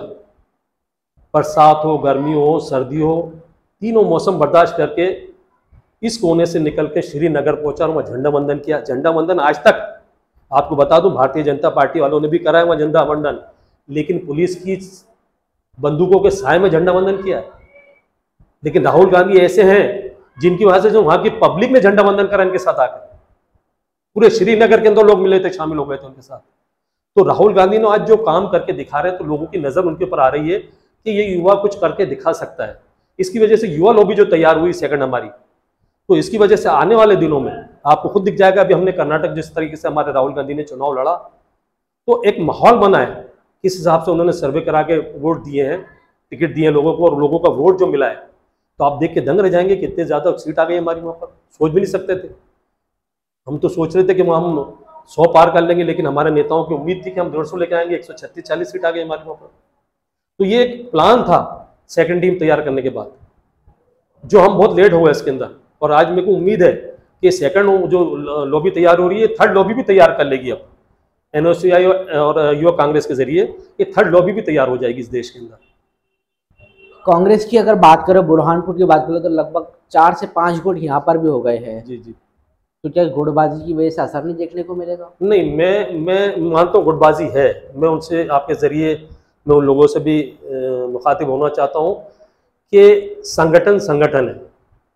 बरसात हो, गर्मी हो, सर्दी हो, तीनों मौसम बर्दाश्त करके इस कोने से निकल के श्रीनगर पहुंचा और वहाँ झंडा वंदन किया। झंडा वंदन आज तक आपको बता दूं, भारतीय जनता पार्टी वालों ने भी करा है वहाँ झंडा वंदन, लेकिन पुलिस की बंदूकों के साए में झंडा वंदन किया है। लेकिन राहुल गांधी ऐसे हैं जिनकी वजह से जो वहां की पब्लिक ने झंडा वंदन करा इनके साथ आकर, पूरे श्रीनगर के अंदर लोग मिले थे, शामिल हो गए थे उनके साथ। तो राहुल गांधी ने आज जो काम करके दिखा रहे हैं, तो लोगों की नजर उनके ऊपर आ रही है कि ये युवा कुछ करके दिखा सकता है। इसकी वजह से युवा लॉबी जो तैयार हुई सेकंड हमारी, तो इसकी वजह से आने वाले दिनों में आपको खुद दिख जाएगा। अभी हमने कर्नाटक जिस तरीके से हमारे राहुल गांधी ने चुनाव लड़ा, तो एक माहौल बना है, किस हिसाब से उन्होंने सर्वे करा के वोट दिए हैं, टिकट दिए हैं लोगों को, और लोगों का वोट जो मिला है, तो आप देख के दंग रह जाएंगे कितने ज्यादा सीट आ गई हमारी वहां पर। सोच भी नहीं सकते थे, हम तो सोच रहे थे कि हम सौ पार कर लेंगे, लेकिन हमारे नेताओं की उम्मीद थी कि हम डेढ़ सौ लेके आएंगे, एक सौ छत्तीस चालीस सीट आ गई हमारे वहां पर। तो ये एक प्लान था सेकंड टीम तैयार करने के बाद, जो हम बहुत लेट हो गए इसके अंदर। और आज मेरे को उम्मीद है कि सेकंड जो लॉबी तैयार हो रही है, थर्ड लॉबी भी तैयार कर लेगी अब एनओसीआई और युवा कांग्रेस के जरिए, ये थर्ड लॉबी भी तैयार हो जाएगी इस देश के अंदर। कांग्रेस की अगर बात करें, बुरहानपुर की बात करें, तो लगभग चार से पांच गुट यहाँ पर भी हो गए हैं। जी जी। तो क्या गुटबाजी की वजह से असर नहीं देखने को मिलेगा? नहीं, मैं मैं मानता हूँ गुटबाजी है। मैं उनसे आपके जरिए मैं उन लोगों से भी मुखातिब होना चाहता हूँ कि संगठन संगठन है।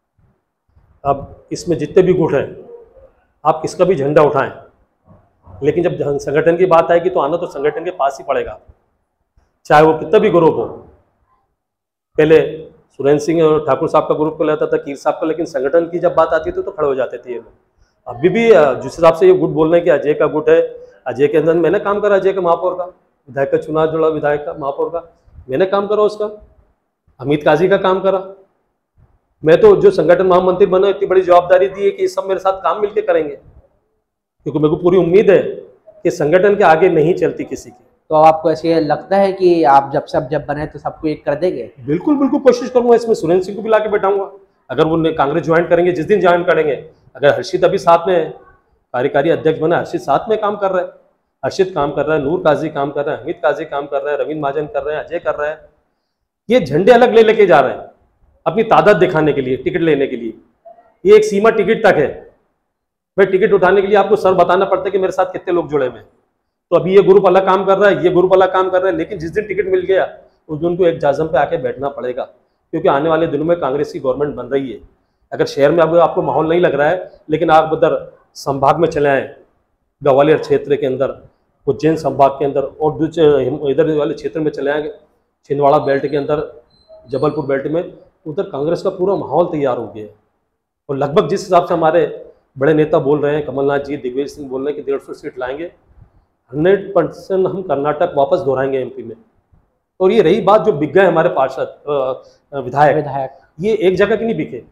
अब इसमें जितने भी गुट हैं, आप किसका भी झंडा उठाएं, लेकिन जब संगठन की बात आएगी तो आना तो संगठन के पास ही पड़ेगा, चाहे वो कितना भी ग्रुप हो। पहले सुरेंद्र सिंह और ठाकुर साहब का ग्रुप को लेता था, कीर साहब का, लेकिन संगठन की जब बात आती थी तो खड़े हो जाते थे ये लोग। अभी भी जिस हिसाब से ये गुट बोल रहे हैं कि अजय का गुट है, अजय के अंदर मैंने काम करा, अजय का महापौर का, विधायक का चुनाव जुड़ा, विधायक का महापौर का मैंने काम करा, उसका अमित काजी का काम करा। मैं तो जो संगठन महामंत्री बना, इतनी बड़ी जवाबदारी दी है कि सब मेरे साथ काम मिलकर करेंगे, क्योंकि मेरे को पूरी उम्मीद है कि संगठन के आगे नहीं चलती किसी की। तो आपको ऐसे लगता है कि आप जब सब जब बने तो सबको एक कर देंगे? बिल्कुल बिल्कुल कोशिश करूंगा। इसमें सुरेंद्र सिंह को भी ला के बैठाऊंगा, अगर वो कांग्रेस ज्वाइन करेंगे, जिस दिन ज्वाइन करेंगे। अगर हर्षित अभी साथ में कार्यकारी अध्यक्ष बना, हर्षित साथ में काम कर रहा है, हर्षित काम कर रहा है, नूर काजी काम कर रहा है, अमित काजी काम कर रहा है, रवींद्र महाजन कर रहे हैं, अजय कर रहा है। ये झंडे अलग ले लेके जा रहे हैं अपनी तादाद दिखाने के लिए, टिकट लेने के लिए। ये एक सीमा टिकट तक है भाई, टिकट उठाने के लिए आपको सर बताना पड़ता है कि मेरे साथ कितने लोग जुड़े हुए हैं। तो अभी ये ग्रुप अलग काम कर रहा है, ये ग्रुप अलग काम कर रहा है, लेकिन जिस दिन टिकट मिल गया उस दिन उनको एक जाजम पे आके बैठना पड़ेगा, क्योंकि आने वाले दिनों में कांग्रेस की गवर्नमेंट बन रही है। अगर शहर में अब आपको माहौल नहीं लग रहा है, लेकिन आप उधर संभाग में चले आए, ग्वालियर क्षेत्र के अंदर, उज्जैन संभाग के अंदर, और इधर वाले क्षेत्र में चले आए, छिंदवाड़ा बेल्ट के अंदर, जबलपुर बेल्ट में, उधर कांग्रेस का पूरा माहौल तैयार हो गया है। और लगभग जिस हिसाब से हमारे बड़े नेता बोल रहे हैं, कमलनाथ जी, दिग्विजय सिंह बोल रहे हैं कि डेढ़ सौ सीट लाएंगे, हंड्रेड परसेंट हम कर्नाटक वापस दोहराएंगे एमपी में। और ये रही बात जो बिक गए हमारे पार्षद विधायक विधायक ये एक जगह की नहीं बिके,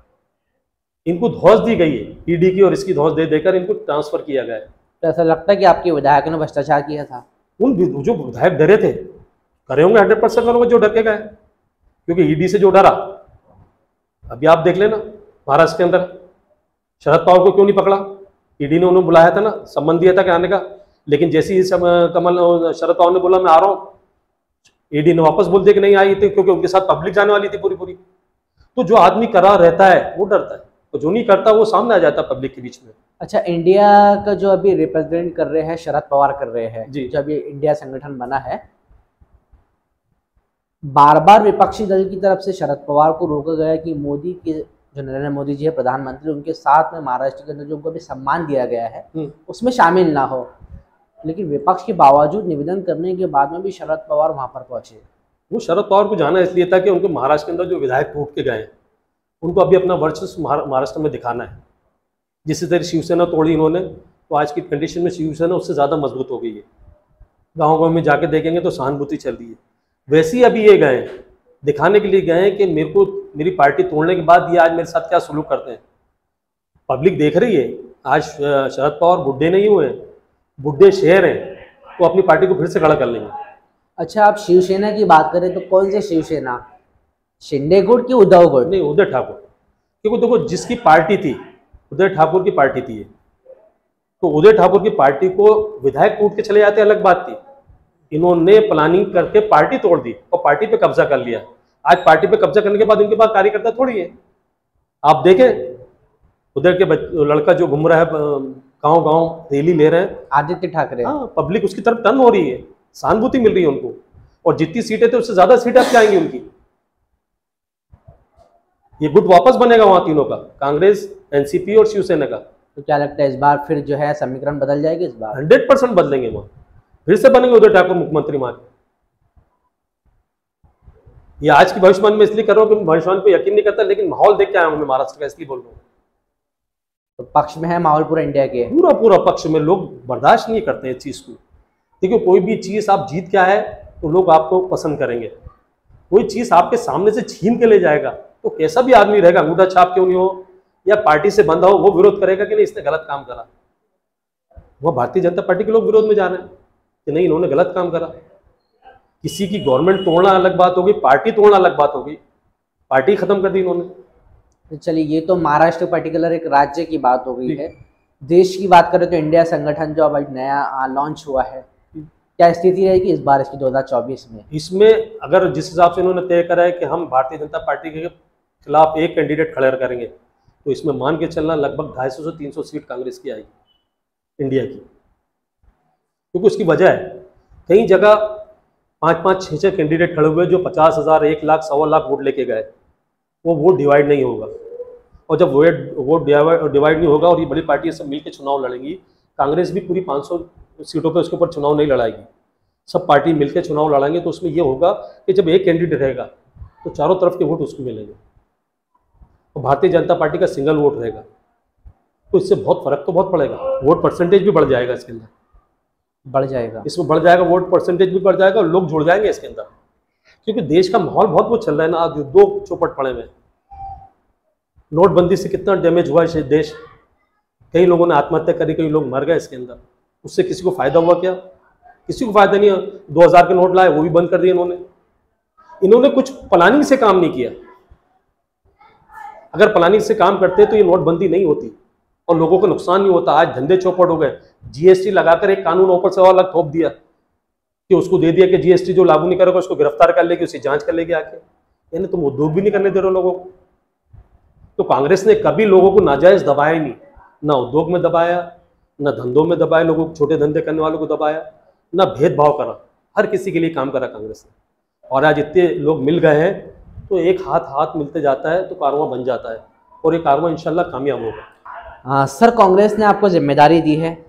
इनको धौंस दी गई है, ईडी की और इसकी धौंस दे देकर इनको ट्रांसफर किया गया है। तो ऐसा लगता है कि आपके विधायकों ने भ्रष्टाचार किया था? उन जो विधायक डरे थे, करे होंगे, हंड्रेड परसेंट करोगे जो डर के गए, क्योंकि ईडी से जो डरा। अभी आप देख लेना महाराष्ट्र के अंदर शरद पवार को क्यों नहीं पकड़ा? ईडी ने उन्हें बुलाया था ना, सम्मान दिया था कि आने का, लेकिन जैसे ही कमल शरद पवार ने बोला मैं आ रहा हूँ, ईडी ने वापस बोल दिया कि नहीं आई थी, क्योंकि उनके साथ पब्लिक जाने वाली थी पूरी पूरी। तो जो आदमी करा रहता है वो डरता है, तो जो नहीं करता वो सामने आ जाता है पब्लिक के बीच में। अच्छा, इंडिया का जो अभी रिप्रेजेंट कर रहे हैं शरद पवार कर रहे हैं जी, जब ये इंडिया संगठन बना है, बार बार विपक्षी दल की तरफ से शरद पवार को रोका गया कि मोदी के जो नरेंद्र मोदी जी है प्रधानमंत्री, उनके साथ में महाराष्ट्र के अंदर जो उनको भी सम्मान दिया गया है उसमें शामिल ना हो। लेकिन विपक्ष के बावजूद निवेदन करने के बाद में भी शरद पवार वहां पर पहुंचे। वो शरद पवार को जाना इसलिए था कि उनको महाराष्ट्र के अंदर जो विधायक टूट के गए, उनको अभी अपना वर्चस्व महाराष्ट्र में दिखाना है। जिस तरह शिवसेना तोड़ी इन्होंने, तो आज की कंडीशन में शिवसेना उससे ज़्यादा मजबूत हो गई है। गाँव गाँव में जाके देखेंगे तो सहानुभूति चल रही है। वैसे ही अभी ये गए, दिखाने के लिए गए कि मेरे को मेरी पार्टी तोड़ने के बाद ये आज मेरे साथ क्या सलूक करते हैं। पब्लिक देख रही है। आज शरद पवार बुढ़े नहीं हुए, बुढ़े शेर हैं, वो अपनी पार्टी को फिर से खड़ा कर लेंगे। अच्छा, आप शिवसेना की बात करें तो कौन से शिवसेना, शिंदे गुट की उद्धव गुट? नहीं, उदय ठाकुर, क्योंकि देखो जिसकी पार्टी थी, उदय ठाकुर की पार्टी थी ये, तो उदय ठाकुर की पार्टी को विधायक कूट के चले जाते अलग बात थी। इन्होंने प्लानिंग करके पार्टी तोड़ दी और पार्टी पे कब्जा कर लिया। आज पार्टी पे कब्जा करने के बाद उनके पास कार्यकर्ता थोड़ी है। आप देखें उधर के लड़का जो घूम रहा है गांव गांव रैली ले रहे हैं, आदित्य ठाकरे, हाँ, पब्लिक उसकी तरफ टर्न हो रही है, सहानुभूति मिल रही है उनको, और जितनी सीटें थे उससे ज्यादा सीटें अब आएंगी उनकी। ये गुट वापस बनेगा वहां तीनों का, कांग्रेस, एनसीपी और शिवसेना का। तो क्या लगता है इस बार फिर जो है समीकरण बदल जाएगी? इस बार हंड्रेड परसेंट बदलेंगे, वहां फिर से बनेंगे उदय ठाकुर मुख्यमंत्री वहां। ये आज की भविष्यवाणी में इसलिए कर रहा हूं कि भविष्यवाणी पे यकीन नहीं करता, लेकिन माहौल देख के आया हूं मैं महाराष्ट्र का, इसलिए बोल रहा हूँ। तो पक्ष में है माहौल पूरा इंडिया के, पूरा पूरा पक्ष में, लोग बर्दाश्त नहीं करते हैं इस चीज को। देखिए कोई भी चीज आप जीत के आए तो लोग आपको पसंद करेंगे, कोई चीज आपके सामने से छीन के ले जाएगा तो कैसा भी आदमी रहेगा, अंगूठा छाप क्यों नहीं हो या पार्टी से बंधा हो, वो विरोध करेगा कि नहीं इसने गलत काम करा। वो भारतीय जनता पार्टी के लोग विरोध में जा रहे हैं कि नहीं इन्होंने गलत काम करा। किसी की गवर्नमेंट तोड़ना अलग बात होगी, पार्टी तोड़ना अलग बात होगी, पार्टी खत्म कर दी इन्होंने। तो चलिए, ये तो महाराष्ट्र पर्टिकुलर एक राज्य की बात हो गई है। देश की बात करें तो इंडिया संगठन जो अब नया लॉन्च हुआ है, क्या स्थिति रहेगी इस बार इसकी दो हज़ार चौबीस में? इसमें अगर जिस हिसाब से इन्होंने तय करा है कि हम भारतीय जनता पार्टी के खिलाफ एक कैंडिडेट खड़ा करेंगे, तो इसमें मान के चलना लगभग ढाई सौ से तीन सौ सीट कांग्रेस की आएगी इंडिया की। क्योंकि उसकी वजह है कई जगह पाँच पाँच छः छः कैंडिडेट खड़े हुए जो पचास हज़ार एक लाख सवा लाख वोट लेके गए, वो वोट डिवाइड नहीं होगा। और जब वोट वोट डिवाइड नहीं होगा और ये बड़ी पार्टी सब मिलकर चुनाव लड़ेंगी, कांग्रेस भी पूरी पाँच सौ सीटों पे उसके ऊपर चुनाव नहीं लड़ाएगी, सब पार्टी मिलकर चुनाव लड़ाएंगे। तो उसमें ये होगा कि जब एक कैंडिडेट रहेगा तो चारों तरफ के वोट उसको मिलेंगे और भारतीय जनता पार्टी का सिंगल वोट रहेगा, तो इससे बहुत फर्क तो बहुत पड़ेगा। वोट परसेंटेज भी बढ़ जाएगा, इसके अंदर बढ़ जाएगा, इसमें बढ़ जाएगा, वोट परसेंटेज भी बढ़ जाएगा और लोग जुड़ जाएंगे इसके अंदर। क्योंकि देश का माहौल बहुत वो चल रहा है ना, आज दो चौपट पड़े में। नोटबंदी से कितना डैमेज हुआ है देश, कई लोगों ने आत्महत्या करी, कई लोग मर गए इसके अंदर, उससे किसी को फायदा हुआ क्या? किसी को फायदा नहीं है। दो हजार के नोट लाए वो भी बंद कर दिए इन्होंने। इन्होंने कुछ प्लानिंग से काम नहीं किया। अगर प्लानिंग से काम करते तो ये नोटबंदी नहीं होती और लोगों को नुकसान नहीं होता। आज धंधे चौपट हो गए, जीएसटी लगाकर एक कानून ऊपर से और अलग थोप दिया कि उसको दे दिया कि जीएसटी जो लागू नहीं करेगा उसको गिरफ्तार कर लेगी, उसकी जांच कर लेगी आके। यानी तुम उद्योग भी नहीं करने दे रहे हो लोगों को। तो कांग्रेस ने कभी लोगों को नाजायज दबाया नहीं, ना उद्योग में दबाया, ना धंधों में दबाया, लोगों को छोटे धंधे करने वालों को दबाया, ना भेदभाव करा, हर किसी के लिए काम करा कांग्रेस ने। और आज इतने लोग मिल गए हैं तो एक हाथ हाथ मिलते जाता है तो कारवां बन जाता है और ये कारवां इंशाल्लाह कामयाब होगा। आ, सर, कांग्रेस ने आपको जिम्मेदारी दी है,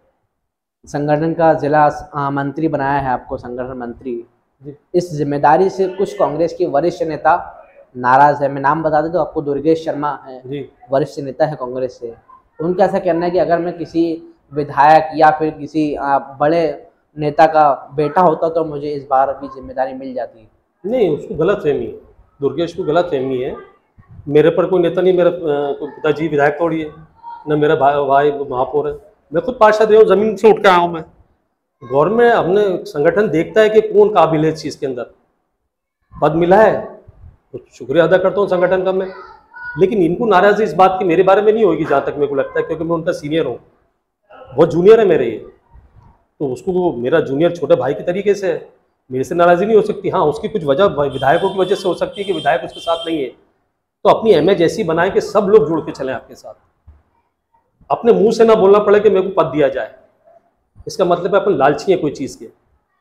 संगठन का जिला आ, मंत्री बनाया है आपको, संगठन मंत्री। इस जिम्मेदारी से कुछ कांग्रेस के वरिष्ठ नेता नाराज है। मैं नाम बता दें तो आपको दुर्गेश शर्मा है, वरिष्ठ नेता है कांग्रेस से। उनका ऐसा कहना है कि अगर मैं किसी विधायक या फिर किसी आ, बड़े नेता का बेटा होता तो मुझे इस बार भी जिम्मेदारी मिल जाती। नहीं, उसको गलत फहमी है, दुर्गेश को गलत फहमी है। मेरे पर कोई नेता नहीं, मेरा पिताजी विधायक थोड़ी है, न मेरा भाई भाई महापौर है, मैं खुद पार्षद रहा हूँ, जमीन से उठ के आया हूँ मैं। गवर्नमेंट अपने संगठन देखता है कि कौन काबिल है इस चीज़ के अंदर, पद मिला है तो शुक्रिया अदा करता हूँ संगठन का मैं। लेकिन इनको नाराज़गी इस बात की मेरे बारे में नहीं होगी जहाँ तक मेरे को लगता है, क्योंकि मैं उनका सीनियर हूँ, बहुत जूनियर है मेरे ये, तो उसको वो मेरा जूनियर छोटे भाई के तरीके से है, मेरे से नाराज़गी नहीं हो सकती। हाँ, उसकी कुछ वजह विधायकों की वजह से हो सकती है कि विधायक उसके साथ नहीं है, तो अपनी इमेज ऐसी बनाए कि सब लोग जुड़ के चलें आपके साथ। अपने मुंह से ना बोलना पड़े कि मेरे को पद दिया जाए, इसका मतलब है अपन लालची है कोई चीज़ के।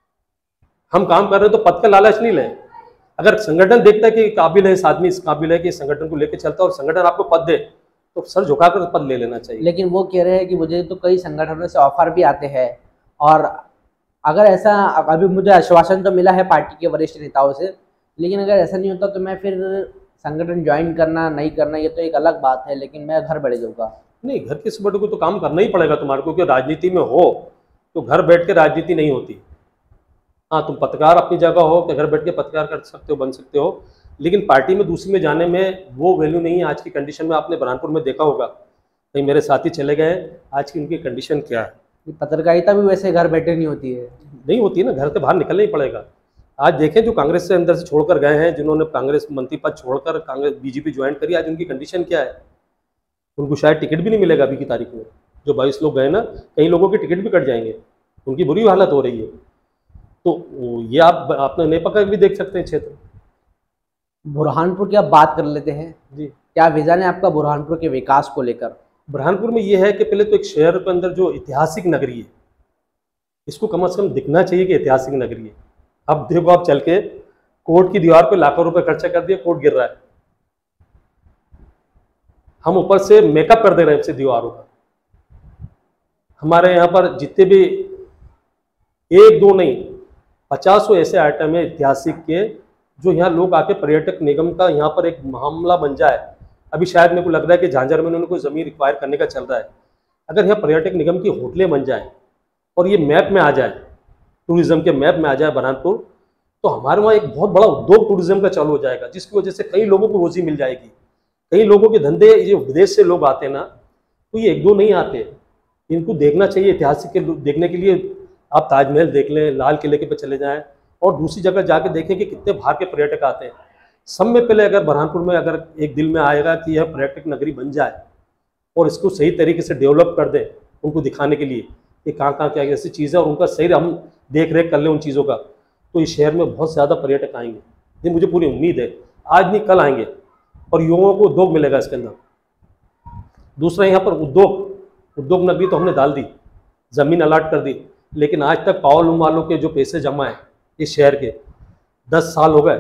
हम काम कर रहे हैं तो पद का लालच नहीं लें। अगर संगठन देखता है कि काबिल है इस आदमी, इस काबिल है कि इस संगठन को लेकर चलता है और संगठन आपको पद दे तो सर झुकाकर पद ले लेना चाहिए। लेकिन वो कह रहे हैं कि मुझे तो कई संगठनों से ऑफर भी आते हैं, और अगर ऐसा, अभी मुझे आश्वासन तो मिला है पार्टी के वरिष्ठ नेताओं से, लेकिन अगर ऐसा नहीं होता तो मैं फिर संगठन ज्वाइन करना नहीं करना ये तो एक अलग बात है, लेकिन मैं घर बढ़ जाऊँगा। नहीं, घर के सुबह को तो काम करना ही पड़ेगा तुम्हारे को, क्योंकि राजनीति में हो तो घर बैठ के राजनीति नहीं होती। हाँ, तुम पत्रकार अपनी जगह हो कि घर बैठ के पत्रकार कर सकते हो, बन सकते हो, लेकिन पार्टी में दूसरी में जाने में वो वैल्यू नहीं है आज की कंडीशन में। आपने बुरहानपुर में देखा होगा, कहीं मेरे साथी चले गए, आज की उनकी कंडीशन क्या है। ये पत्रकारिता भी वैसे घर बैठे नहीं होती है। नहीं होती है ना, घर से बाहर निकलना ही पड़ेगा। आज देखें जो कांग्रेस से अंदर से छोड़कर गए हैं, जिन्होंने कांग्रेस मंत्री पद छोड़कर कांग्रेस बीजेपी ज्वाइन करी, आज उनकी कंडीशन क्या है। उनको शायद टिकट भी नहीं मिलेगा अभी की तारीख में। जो बाईस लोग गए ना, कई लोगों के टिकट भी कट जाएंगे, उनकी बुरी हालत हो रही है। तो ये आप अपने नेपा भी देख सकते हैं क्षेत्र। बुरहानपुर की आप बात कर लेते हैं जी, क्या विजन है आपका बुरहानपुर के विकास को लेकर? बुरहानपुर में ये है कि पहले तो एक शहर के अंदर जो ऐतिहासिक नगरी है, इसको कम से कम दिखना चाहिए कि ऐतिहासिक नगरी है। अब देखो, आप चल के कोर्ट की दीवार पे लाखों रुपए खर्चा कर दिया, कोर्ट गिर रहा है। हम ऊपर से मेकअप कर दे रहे हैं इससे दीवारों का। हमारे यहाँ पर जितने भी एक दो नहीं पचासों ऐसे आइटम है ऐतिहासिक के, जो यहाँ लोग आके पर्यटक निगम का यहाँ पर एक मामला बन जाए। अभी शायद मेरे को लग रहा है कि झांझर में उन्होंने कोई जमीन रिक्वायर करने का चल रहा है। अगर यहाँ पर्यटक निगम की होटलें बन जाए और ये मैप में आ जाए, टूरिज्म के मैप में आ जाए बुरहानपुर, तो हमारे वहाँ एक बहुत बड़ा उद्योग टूरिज्म का चालू हो जाएगा, जिसकी वजह से कई लोगों को रोजी मिल जाएगी। कई लोगों के धंधे, ये विदेश से लोग आते हैं ना, तो ये एक दो नहीं आते, इनको देखना चाहिए। ऐतिहासिक के देखने के लिए आप ताजमहल देख लें, लाल किले के पे चले जाएं, और दूसरी जगह जाके देखें कि कितने बाहर के पर्यटक आते हैं। सब में पहले अगर बुरहानपुर में अगर एक दिल में आएगा कि यह पर्यटक नगरी बन जाए और इसको सही तरीके से डेवलप कर दें, उनको दिखाने के लिए कि कहाँ कहाँ क्या ऐसी चीज़ है, और उनका सही हम देख रेख कर लें उन चीज़ों का, तो इस शहर में बहुत ज़्यादा पर्यटक आएंगे। ये मुझे पूरी उम्मीद है, आज नहीं कल आएंगे, और युवाओं को उद्योग मिलेगा इसके अंदर। दूसरा, यहाँ पर उद्योग उद्योग नगरी तो हमने डाल दी, ज़मीन अलाट कर दी, लेकिन आज तक पावर लूम वालों के जो पैसे जमा है इस शहर के, दस साल हो गए,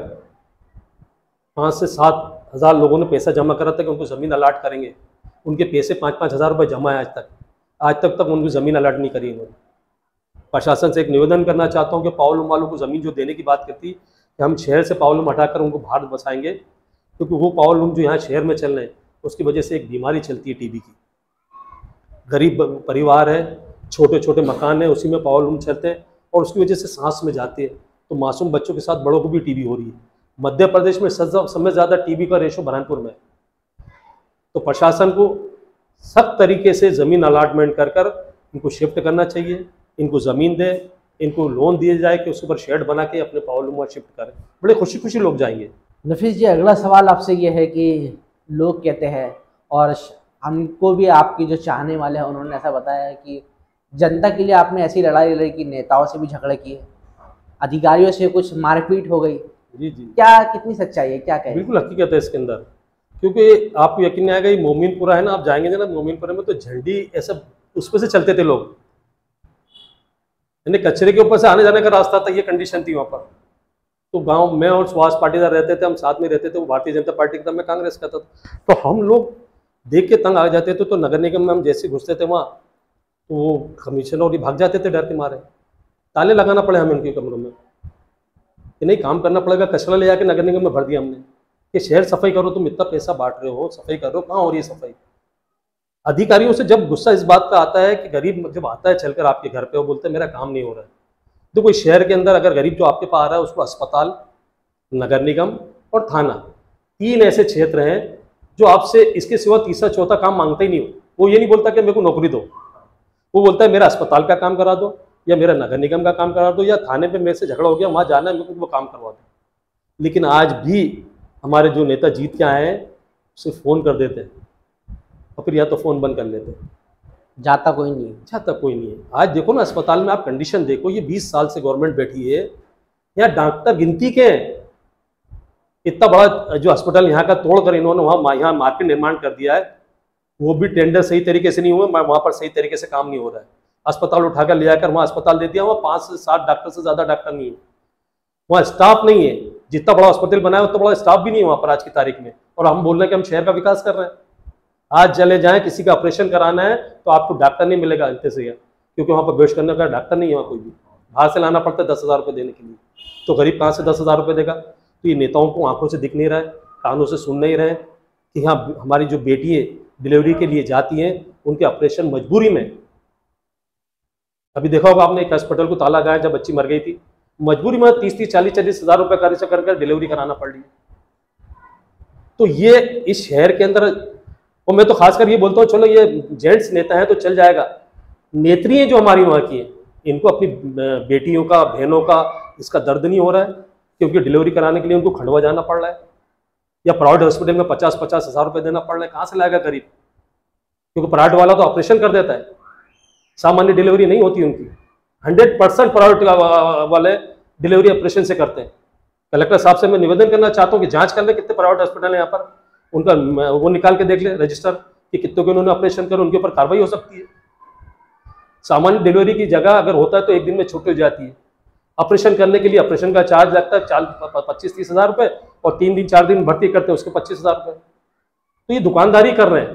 पाँच से सात हज़ार लोगों ने पैसा जमा करा था कि उनको ज़मीन अलाट करेंगे। उनके पैसे पाँच पाँच हज़ार रुपये जमा है आज तक, आज तक तक उनको ज़मीन अलाट नहीं करी उन्होंने। प्रशासन से एक निवेदन करना चाहता हूँ कि पावर लूम वालों को ज़मीन जो देने की बात करती कि हम शहर से पावर लूम हटाकर उनको बाहर बसाएंगे, क्योंकि वो पावर लूम जो यहाँ शहर में चल रहे हैं उसकी वजह से एक बीमारी चलती है टीबी की। गरीब परिवार है, छोटे छोटे मकान है, उसी में पावर लूम चलते हैं, और उसकी वजह से सांस में जाती है, तो मासूम बच्चों के साथ बड़ों को भी टीबी हो रही है। मध्य प्रदेश में सबसे ज़्यादा टीबी का रेशो बुरहानपुर में। तो प्रशासन को सब तरीके से ज़मीन अलाटमेंट कर कर इनको शिफ्ट करना चाहिए, इनको ज़मीन दे, इनको लोन दिए जाए कि उसके ऊपर शेड बना के अपने पावर लूम शिफ्ट करें, बड़े खुशी खुशी लोग जाएंगे। नफीस जी, अगला सवाल आपसे ये है कि लोग कहते हैं, और हमको भी आपकी जो चाहने वाले हैं उन्होंने ऐसा बताया है कि जनता के लिए आपने ऐसी लड़ाई लड़ी कि नेताओं से भी झगड़े किए, अधिकारियों से कुछ मारपीट हो गई। जी जी, क्या कितनी सच्चाई है, क्या कहें? बिल्कुल हकीकत है इसके अंदर, क्योंकि आपको यकीन नहीं आएगा, ये मोमिनपुरा है ना, आप जाएंगे ना मोमिनपुरा में, तो झंडी ऐसा उस पर से चलते थे लोग, यानी कचरे के ऊपर से आने जाने का रास्ता था, ये कंडीशन थी वहाँ पर। तो गांव में और सुभाष पाटीदार रहते थे, हम साथ में रहते थे, वो भारतीय जनता पार्टी का था, मैं कांग्रेस का था, तो हम लोग देख के तंग आ जाते थे। तो नगर निगम में हम जैसे घुसते थे वहाँ, तो वो कमिश्नर और ये भाग जाते थे डर के मारे, ताले लगाना पड़े हमें उनके कमरों में कि नहीं काम करना पड़ेगा। कचरा ले जाके नगर निगम में भर दिया हमने कि शहर सफाई करो, तुम इतना पैसा बांट रहे हो, सफाई कर रहे हो, कहाँ हो रही है सफाई। अधिकारियों से जब गुस्सा इस बात का आता है कि गरीब जब आता है चलकर आपके घर पे, वो बोलते हैं मेरा काम नहीं हो रहा है। तो कोई शहर के अंदर अगर गरीब जो आपके पास आ रहा है, उसको अस्पताल, नगर निगम और थाना, तीन ऐसे क्षेत्र हैं जो आपसे इसके सिवा तीसरा चौथा काम मांगता ही नहीं हो। वो ये नहीं बोलता कि मेरे को नौकरी दो, वो बोलता है मेरा अस्पताल का काम करा दो, या मेरा नगर निगम का काम करा दो, या थाने पे मेरे से झगड़ा हो गया वहाँ जाना है, मेरे को वो काम करवा दो। लेकिन आज भी हमारे जो नेता जीत के आए हैं उसे फ़ोन कर देते हैं, और फिर या तो फ़ोन बंद कर लेते हैं, जाता कोई नहीं है। जाता कोई नहीं है। आज देखो ना अस्पताल में आप कंडीशन देखो, ये बीस साल से गवर्नमेंट बैठी है, यहाँ डॉक्टर गिनती के हैं। इतना बड़ा जो अस्पताल यहाँ का तोड़कर इन्होंने वहाँ यहाँ मार्केट निर्माण कर दिया है, वो भी टेंडर सही तरीके से नहीं हुए, वहाँ पर सही तरीके से काम नहीं हो रहा है। अस्पताल उठाकर ले जाकर वहाँ अस्पताल दे दिया, वहाँ पाँच से सात डॉक्टर से ज़्यादा डॉक्टर नहीं है, वहाँ स्टाफ नहीं है। जितना बड़ा अस्पताल बनाया उतना बड़ा स्टाफ भी नहीं है वहाँ पर आज की तारीख में, और हम बोल रहे हैं कि हम शहर का विकास कर रहे हैं। आज चले जाएं, किसी का ऑपरेशन कराना है तो आपको डॉक्टर नहीं मिलेगा इतने से, क्योंकि वहाँ पर बेहोश करने का डॉक्टर नहीं है वहाँ कोई भी, बाहर से लाना पड़ता है दस हज़ार रुपये देने के लिए। तो गरीब कहाँ से दस हज़ार रुपये देगा। तो ये नेताओं को आंखों से दिख नहीं रहा है, कानों से सुन नहीं रहे हैं कि हाँ हमारी जो बेटी है डिलीवरी के लिए जाती हैं, उनके ऑपरेशन मजबूरी में। अभी देखा होगा आपने एक हॉस्पिटल को ताला लगाया जब बच्ची मर गई थी, मजबूरी में तीस तीस चालीस चालीस हज़ार रुपये खर्च कर कर डिलीवरी कराना पड़ रही है। तो ये इस शहर के अंदर, और मैं तो खासकर ये बोलता हूँ चलो ये जेंट्स नेता हैं तो चल जाएगा, नेत्रियाँ जो हमारी वहाँ की हैं इनको अपनी बेटियों का, बहनों का इसका दर्द नहीं हो रहा है, क्योंकि डिलीवरी कराने के लिए उनको खंडवा जाना पड़ रहा है या प्राइवेट हॉस्पिटल में पचास पचास हज़ार रुपये देना पड़ रहा है। कहाँ से लाएगा गरीब? क्योंकि प्राइवेट वाला तो ऑपरेशन कर देता है, सामान्य डिलीवरी नहीं होती उनकी। हंड्रेड परसेंट प्राइवेट वाले डिलीवरी ऑपरेशन से करते हैं। कलेक्टर साहब से मैं निवेदन करना चाहता हूँ कि जांच कर ले कितने प्राइवेट हॉस्पिटल हैं यहाँ पर, उनका वो निकाल के देख ले रजिस्टर कि कितनों के उन्होंने ऑपरेशन कर, उनके ऊपर कार्रवाई हो सकती है। सामान्य डिलीवरी की जगह अगर होता है तो एक दिन में छुट्टी हो जाती है। ऑपरेशन करने के लिए ऑपरेशन का चार्ज लगता है चार पच्चीस तीस हज़ार रुपये, और तीन दिन चार दिन भर्ती करते हैं उसके पच्चीस हज़ार रुपये। तो ये दुकानदारी कर रहे हैं,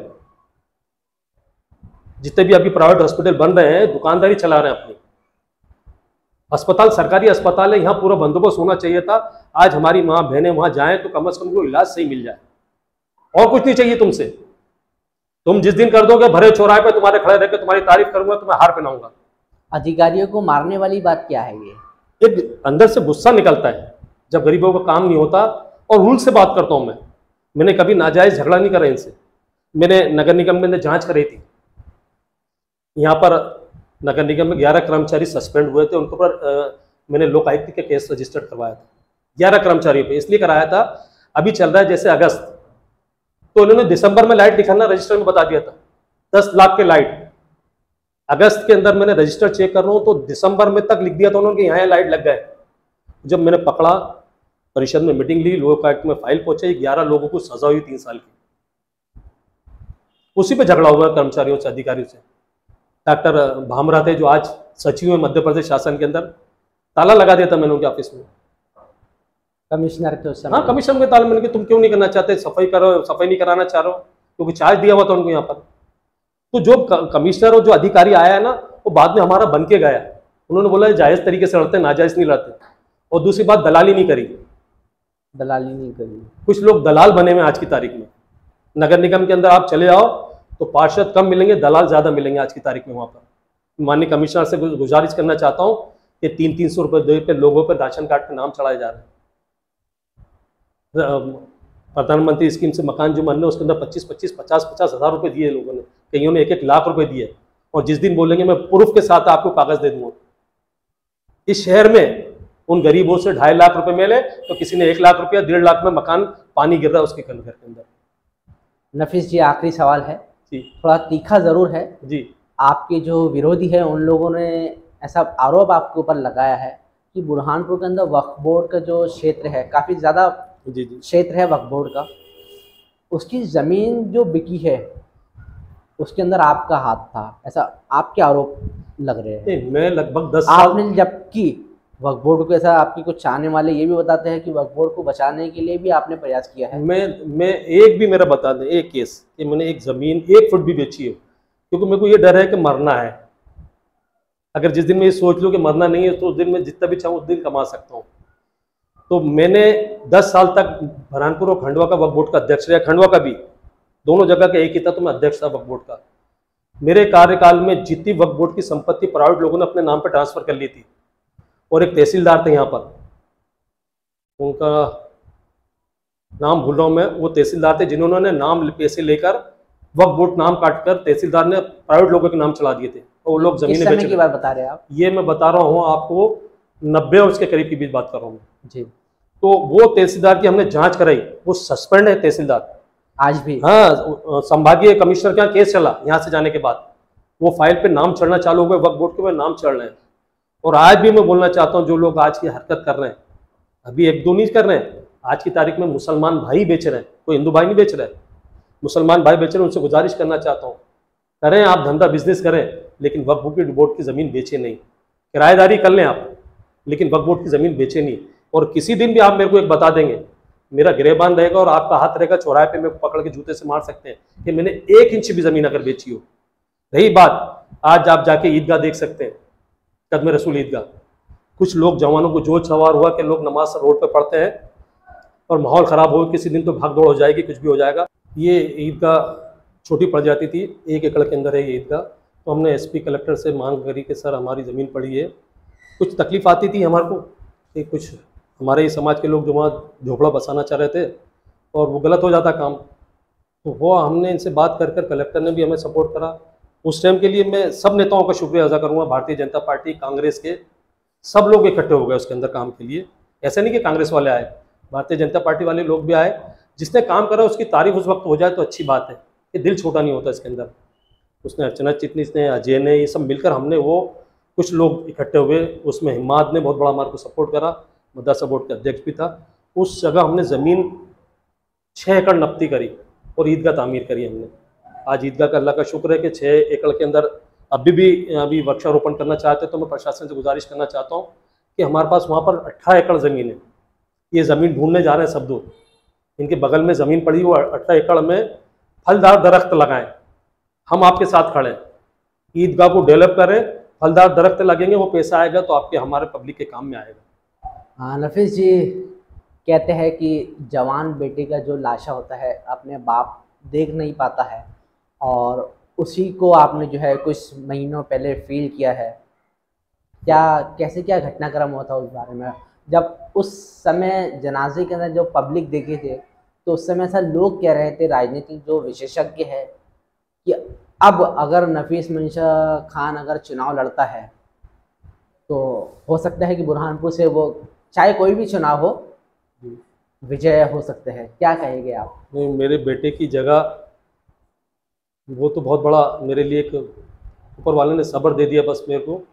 जितने भी अभी प्राइवेट हॉस्पिटल बन रहे हैं दुकानदारी चला रहे हैं अपनी। अस्पताल सरकारी अस्पताल है, यहाँ पूरा बंदोबस्त होना चाहिए था। आज हमारी माँ बहनें वहाँ जाएं तो कम से कम उनको इलाज सही मिल जाए, और कुछ नहीं चाहिए तुमसे। तुम जिस दिन कर दोगे भरे चौराहे पे तुम्हारे खड़े रहकर तुम्हारी तारीफ करूंगा तो मैं हार पहनाऊंगा। अधिकारियों को मारने वाली बात क्या है? ये एक अंदर से गुस्सा निकलता है जब गरीबों का काम नहीं होता, और रूल से बात करता हूं मैं। मैंने कभी नाजायज झगड़ा नहीं करा इनसे। मैंने नगर निगम में जांच कराई थी, यहाँ पर नगर निगम में ग्यारह कर्मचारी सस्पेंड हुए थे, उनके ऊपर मैंने लोक आयुक्त के केस रजिस्टर्ड करवाया था ग्यारह कर्मचारियों पे। इसलिए कराया था, अभी चल रहा है जैसे अगस्त, तो उन्होंने दिसंबर में लाइट दिखाना रजिस्टर में बता दिया था, दस लाख के लाइट। अगस्त के अंदर मैंने रजिस्टर चेक कर रहा हूँ तो दिसंबर में तक लिख दिया था उन्होंने कि यहाँ लाइट लग गए। जब मैंने पकड़ा, परिषद में मीटिंग ली, लोक आयुक्त में फाइल पहुंचे, ग्यारह लोगों को सजा हुई तीन साल की। उसी पे झगड़ा हुआ कर्मचारियों से, अधिकारियों से। डॉक्टर भामरा थे जो आज सचिव हैं मध्य प्रदेश शासन के अंदर, ताला लगा दिया था मैंने उनके ऑफिस में। कमिश्नर के उस समय? हाँ, कमिश्नर के ताला मैंने कि तुम क्यों नहीं करना चाहते, सफाई करो, सफाई नहीं कराना चाह रहे हो, क्योंकि चार्ज दिया हुआ था उनको यहाँ पर। तो जो कमिश्नर और जो अधिकारी आया है ना, वो बाद में हमारा बन के गया। उन्होंने बोला जायज तरीके से लड़ते, नाजायज नहीं लड़ते। और दूसरी बात, दलाली नहीं करी। दलाली नहीं करी। कुछ लोग दलाल बने हुए आज की तारीख में। नगर निगम के अंदर आप चले आओ तो पार्षद कम मिलेंगे, दलाल ज्यादा मिलेंगे आज की तारीख में। वहां पर माननीय कमिश्नर से गुजारिश करना चाहता हूँ कि तीन तीन सौ रुपये दे के लोगों पर राशन कार्ड पे नाम चढ़ाए जा रहे हैं। प्रधानमंत्री स्कीम से मकान जो बन रहे उसके अंदर पच्चीस पच्चीस पचास पचास हज़ार रुपये दिए लोगों ने, कईयों ने एक एक लाख रुपए दिए। और जिस दिन बोलेंगे मैं प्रूफ के साथ आपको कागज दे दूंगा। इस शहर में उन गरीबों से ढाई लाख रुपए मिले तो किसी ने एक लाख रुपया, डेढ़ लाख में मकान पानी गिर रहा है उसके घर के अंदर। नफीस जी, आखिरी सवाल है जी, थोड़ा तीखा जरूर है जी। आपके जो विरोधी है उन लोगों ने ऐसा आरोप आपके ऊपर लगाया है कि बुरहानपुर के अंदर वक्फ बोर्ड का जो क्षेत्र है, काफी ज्यादा जी जी क्षेत्र है वक्फ बोर्ड का, उसकी जमीन जो बिकी है उसके अंदर आपका हाथ था, ऐसा आपके आरोप लग रहे हैं। मैं लगभग दस साल आपने जबकि वक्फ बोर्ड को, ऐसा आपकी कुछ चाहने वाले ये भी बताते हैं कि वक्फ बोर्ड को बचाने के लिए भी आपने प्रयास किया है। मैं मैं एक भी मेरा बता दें एक केस कि मैंने एक जमीन एक फुट भी बेची है, क्योंकि मेरे को ये डर है कि मरना है। अगर जिस दिन मैं ये सोच लूँ कि मरना नहीं है तो उस दिन मैं जितना भी चाहूँ उस दिन कमा सकता हूँ। तो मैंने दस साल तक बुरहानपुर और खंडवा का वक्फ बोर्ड का अध्यक्ष रहा, खंडवा का भी, दोनों जगह का एक ही था, तो मैं अध्यक्ष था वक्फ बोर्ड का। मेरे कार्यकाल में जितनी वक्फ बोर्ड की संपत्ति प्राइवेट लोगों ने अपने नाम पर ट्रांसफर कर ली थी, और एक तहसीलदार थे यहाँ पर, उनका नाम भूल रहा हूँ मैं, वो तहसीलदार थे जिन्होंने नाम पैसे लेकर वक्फ बोर्ड नाम काटकर तहसीलदार ने प्राइवेट लोगों के नाम चला दिए थे, और वो लोग जमीनें बेच की बात बता रहे हैं आप? ये मैं बता रहा हूँ आपको, नब्बे और उसके करीब की बीच बात कर रहा हूँ जी। तो वो तहसीलदार की हमने जांच कराई, वो सस्पेंड है तहसीलदार आज भी। हाँ, संभागीय कमिश्नर के यहाँ केस चला, यहाँ से जाने के बाद वो फाइल पे नाम चढ़ना चालू हो गए, वक्फ बोर्ड के ऊपर नाम चढ़ रहे हैं। और आज भी मैं बोलना चाहता हूँ, जो लोग आज की हरकत कर रहे हैं, अभी एक दो नहीं कर रहे हैं, आज की तारीख में मुसलमान भाई बेच रहे हैं, कोई हिंदू भाई नहीं बेच रहे, मुसलमान भाई बेच रहे हैं। उनसे गुजारिश करना चाहता हूँ, करें आप धंधा बिजनेस करें, लेकिन वक्फ बोर्ड की ज़मीन बेचे नहीं। किराएदारी कर लें आप, लेकिन वक्फ बोर्ड की ज़मीन बेचे नहीं। और किसी दिन भी आप मेरे को एक बता देंगे, मेरा गिरेबान रहेगा और आपका हाथ रहेगा चौराहे पे, मेरे को पकड़ के जूते से मार सकते हैं कि मैंने एक इंच भी ज़मीन अगर बेची हो। रही बात, आज आप जाके ईदगाह देख सकते हैं, कदम रसूल ईदगाह, कुछ लोग जवानों को जोश सवार हुआ कि लोग नमाज रोड पे पढ़ते हैं और माहौल ख़राब हो, किसी दिन तो भाग दौड़ हो जाएगी, कुछ भी हो जाएगा। ये ईदगाह छोटी पड़ जाती थी, एक एकड़ के अंदर है ये ईदगाह। तो हमने एसपी कलेक्टर से मांग करी कि सर हमारी ज़मीन पड़ी है, कुछ तकलीफ आती थी हमारे को कि कुछ हमारे ही समाज के लोग जो वहाँ झोपड़ा बसाना चाह रहे थे, और वो गलत हो जाता काम। तो वो हमने इनसे बात कर कर कलेक्टर ने भी हमें सपोर्ट करा। उस टाइम के लिए मैं सब नेताओं का शुक्रिया अदा करूँगा, भारतीय जनता पार्टी, कांग्रेस के सब लोग इकट्ठे हो गए उसके अंदर काम के लिए। ऐसा नहीं कि कांग्रेस वाले आए, भारतीय जनता पार्टी वाले लोग भी आए। जिसने काम करा उसकी तारीफ उस वक्त हो जाए तो अच्छी बात है, कि दिल छोटा नहीं होता इसके अंदर। उसने अर्चना चिटनीस ने, अजय ने, ये सब मिलकर हमने वो कुछ लोग इकट्ठे हुए। उसमें हिम्मत ने बहुत बड़ा हमारे को सपोर्ट करा, मदरसा बोर्ड के अध्यक्ष भी था। उस जगह हमने ज़मीन छः एकड़ नपती करी और ईदगाह तामीर करी हमने। आज ईदगाह का अल्लाह का शुक्र है कि छः एकड़ के अंदर अभी भी अभी वृक्षारोपण करना चाहते तो मैं प्रशासन से गुजारिश करना चाहता हूँ कि हमारे पास वहाँ पर अट्ठारह एकड़ ज़मीन है। ये ज़मीन ढूंढने जा रहे हैं सब लोग, इनके बगल में ज़मीन पड़ी हुई, अट्ठारह एकड़ में फलदार दरख्त लगाएं। हम आपके साथ खड़े हैं, ईदगाह को डेवलप करें, फलदार दरख्त लगेंगे, वो पैसा आएगा तो आपके हमारे पब्लिक के काम में आएगा। हाँ, नफीस जी कहते हैं कि जवान बेटे का जो लाशा होता है अपने बाप देख नहीं पाता है, और उसी को आपने जो है कुछ महीनों पहले फील किया है। क्या कैसे क्या घटनाक्रम हुआ था उस बारे में? जब उस समय जनाजे के अंदर जो पब्लिक देखे थे तो उस समय ऐसा लोग कह रहे थे, राजनीतिक जो विशेषज्ञ है, कि अब अगर नफीस मंशा खान अगर चुनाव लड़ता है तो हो सकता है कि बुरहानपुर से वो, चाहे कोई भी चुनाव हो, विजय हो सकते हैं। क्या कहेंगे आप? नहीं, मेरे बेटे की जगह वो तो बहुत बड़ा मेरे लिए, एक ऊपर वाले ने सब्र दे दिया बस मेरे को,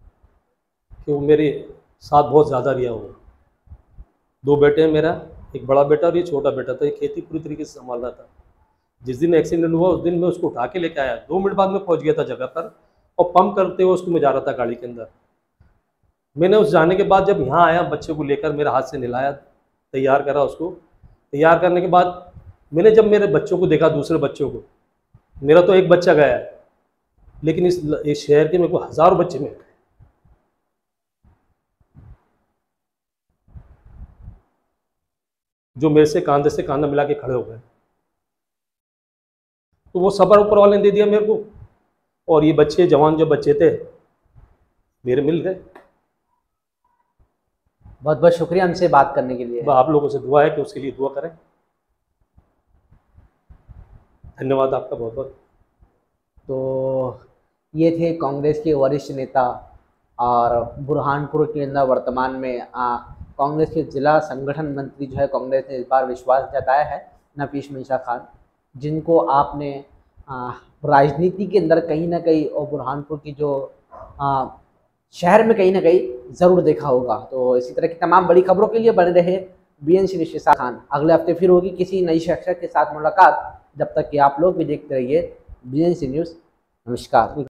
कि वो मेरे साथ बहुत ज़्यादा रिया हो। दो बेटे हैं मेरा, एक बड़ा बेटा और ये छोटा बेटा था। ये खेती पूरी तरीके से संभाल रहा था। जिस दिन एक्सीडेंट हुआ उस दिन मैं उसको उठा के लेके आया, दो मिनट बाद में पहुंच गया था जगह पर, और पंप करते हुए उसको मैं जा रहा था गाड़ी के अंदर। मैंने उस जाने के बाद जब यहाँ आया, बच्चे को लेकर मेरे हाथ से नहलाया, तैयार करा उसको। तैयार करने के बाद मैंने जब मेरे बच्चों को देखा, दूसरे बच्चों को, मेरा तो एक बच्चा गया है, लेकिन इस, इस शहर के मेरे को हज़ारों बच्चे मिल गए जो मेरे से कांधे से कांधा मिला के खड़े हो गए। तो वो सब्र ऊपर वाले ने दे दिया मेरे को, और ये बच्चे, जवान जो बच्चे थे मेरे, मिल गए। बहुत बहुत शुक्रिया हमसे बात करने के लिए। आप लोगों से दुआ है कि उसके लिए दुआ करें। धन्यवाद आपका बहुत बहुत। तो ये थे कांग्रेस के वरिष्ठ नेता और बुरहानपुर के अंदर वर्तमान में आ, कांग्रेस के जिला संगठन मंत्री जो है, कांग्रेस ने इस बार विश्वास जताया है, नफीस मंशा खान, जिनको आपने आ, राजनीति के अंदर कहीं ना कहीं और बुरहानपुर की जो आ, शहर में कहीं ना कहीं ज़रूर देखा होगा। तो इसी तरह की तमाम बड़ी खबरों के लिए बने रहे बीएनसी न्यूज़ के साथ। खान अगले हफ्ते फिर होगी किसी नई शख्सियत के साथ मुलाकात। जब तक कि आप लोग भी देखते रहिए बीएनसी न्यूज़। नमस्कार।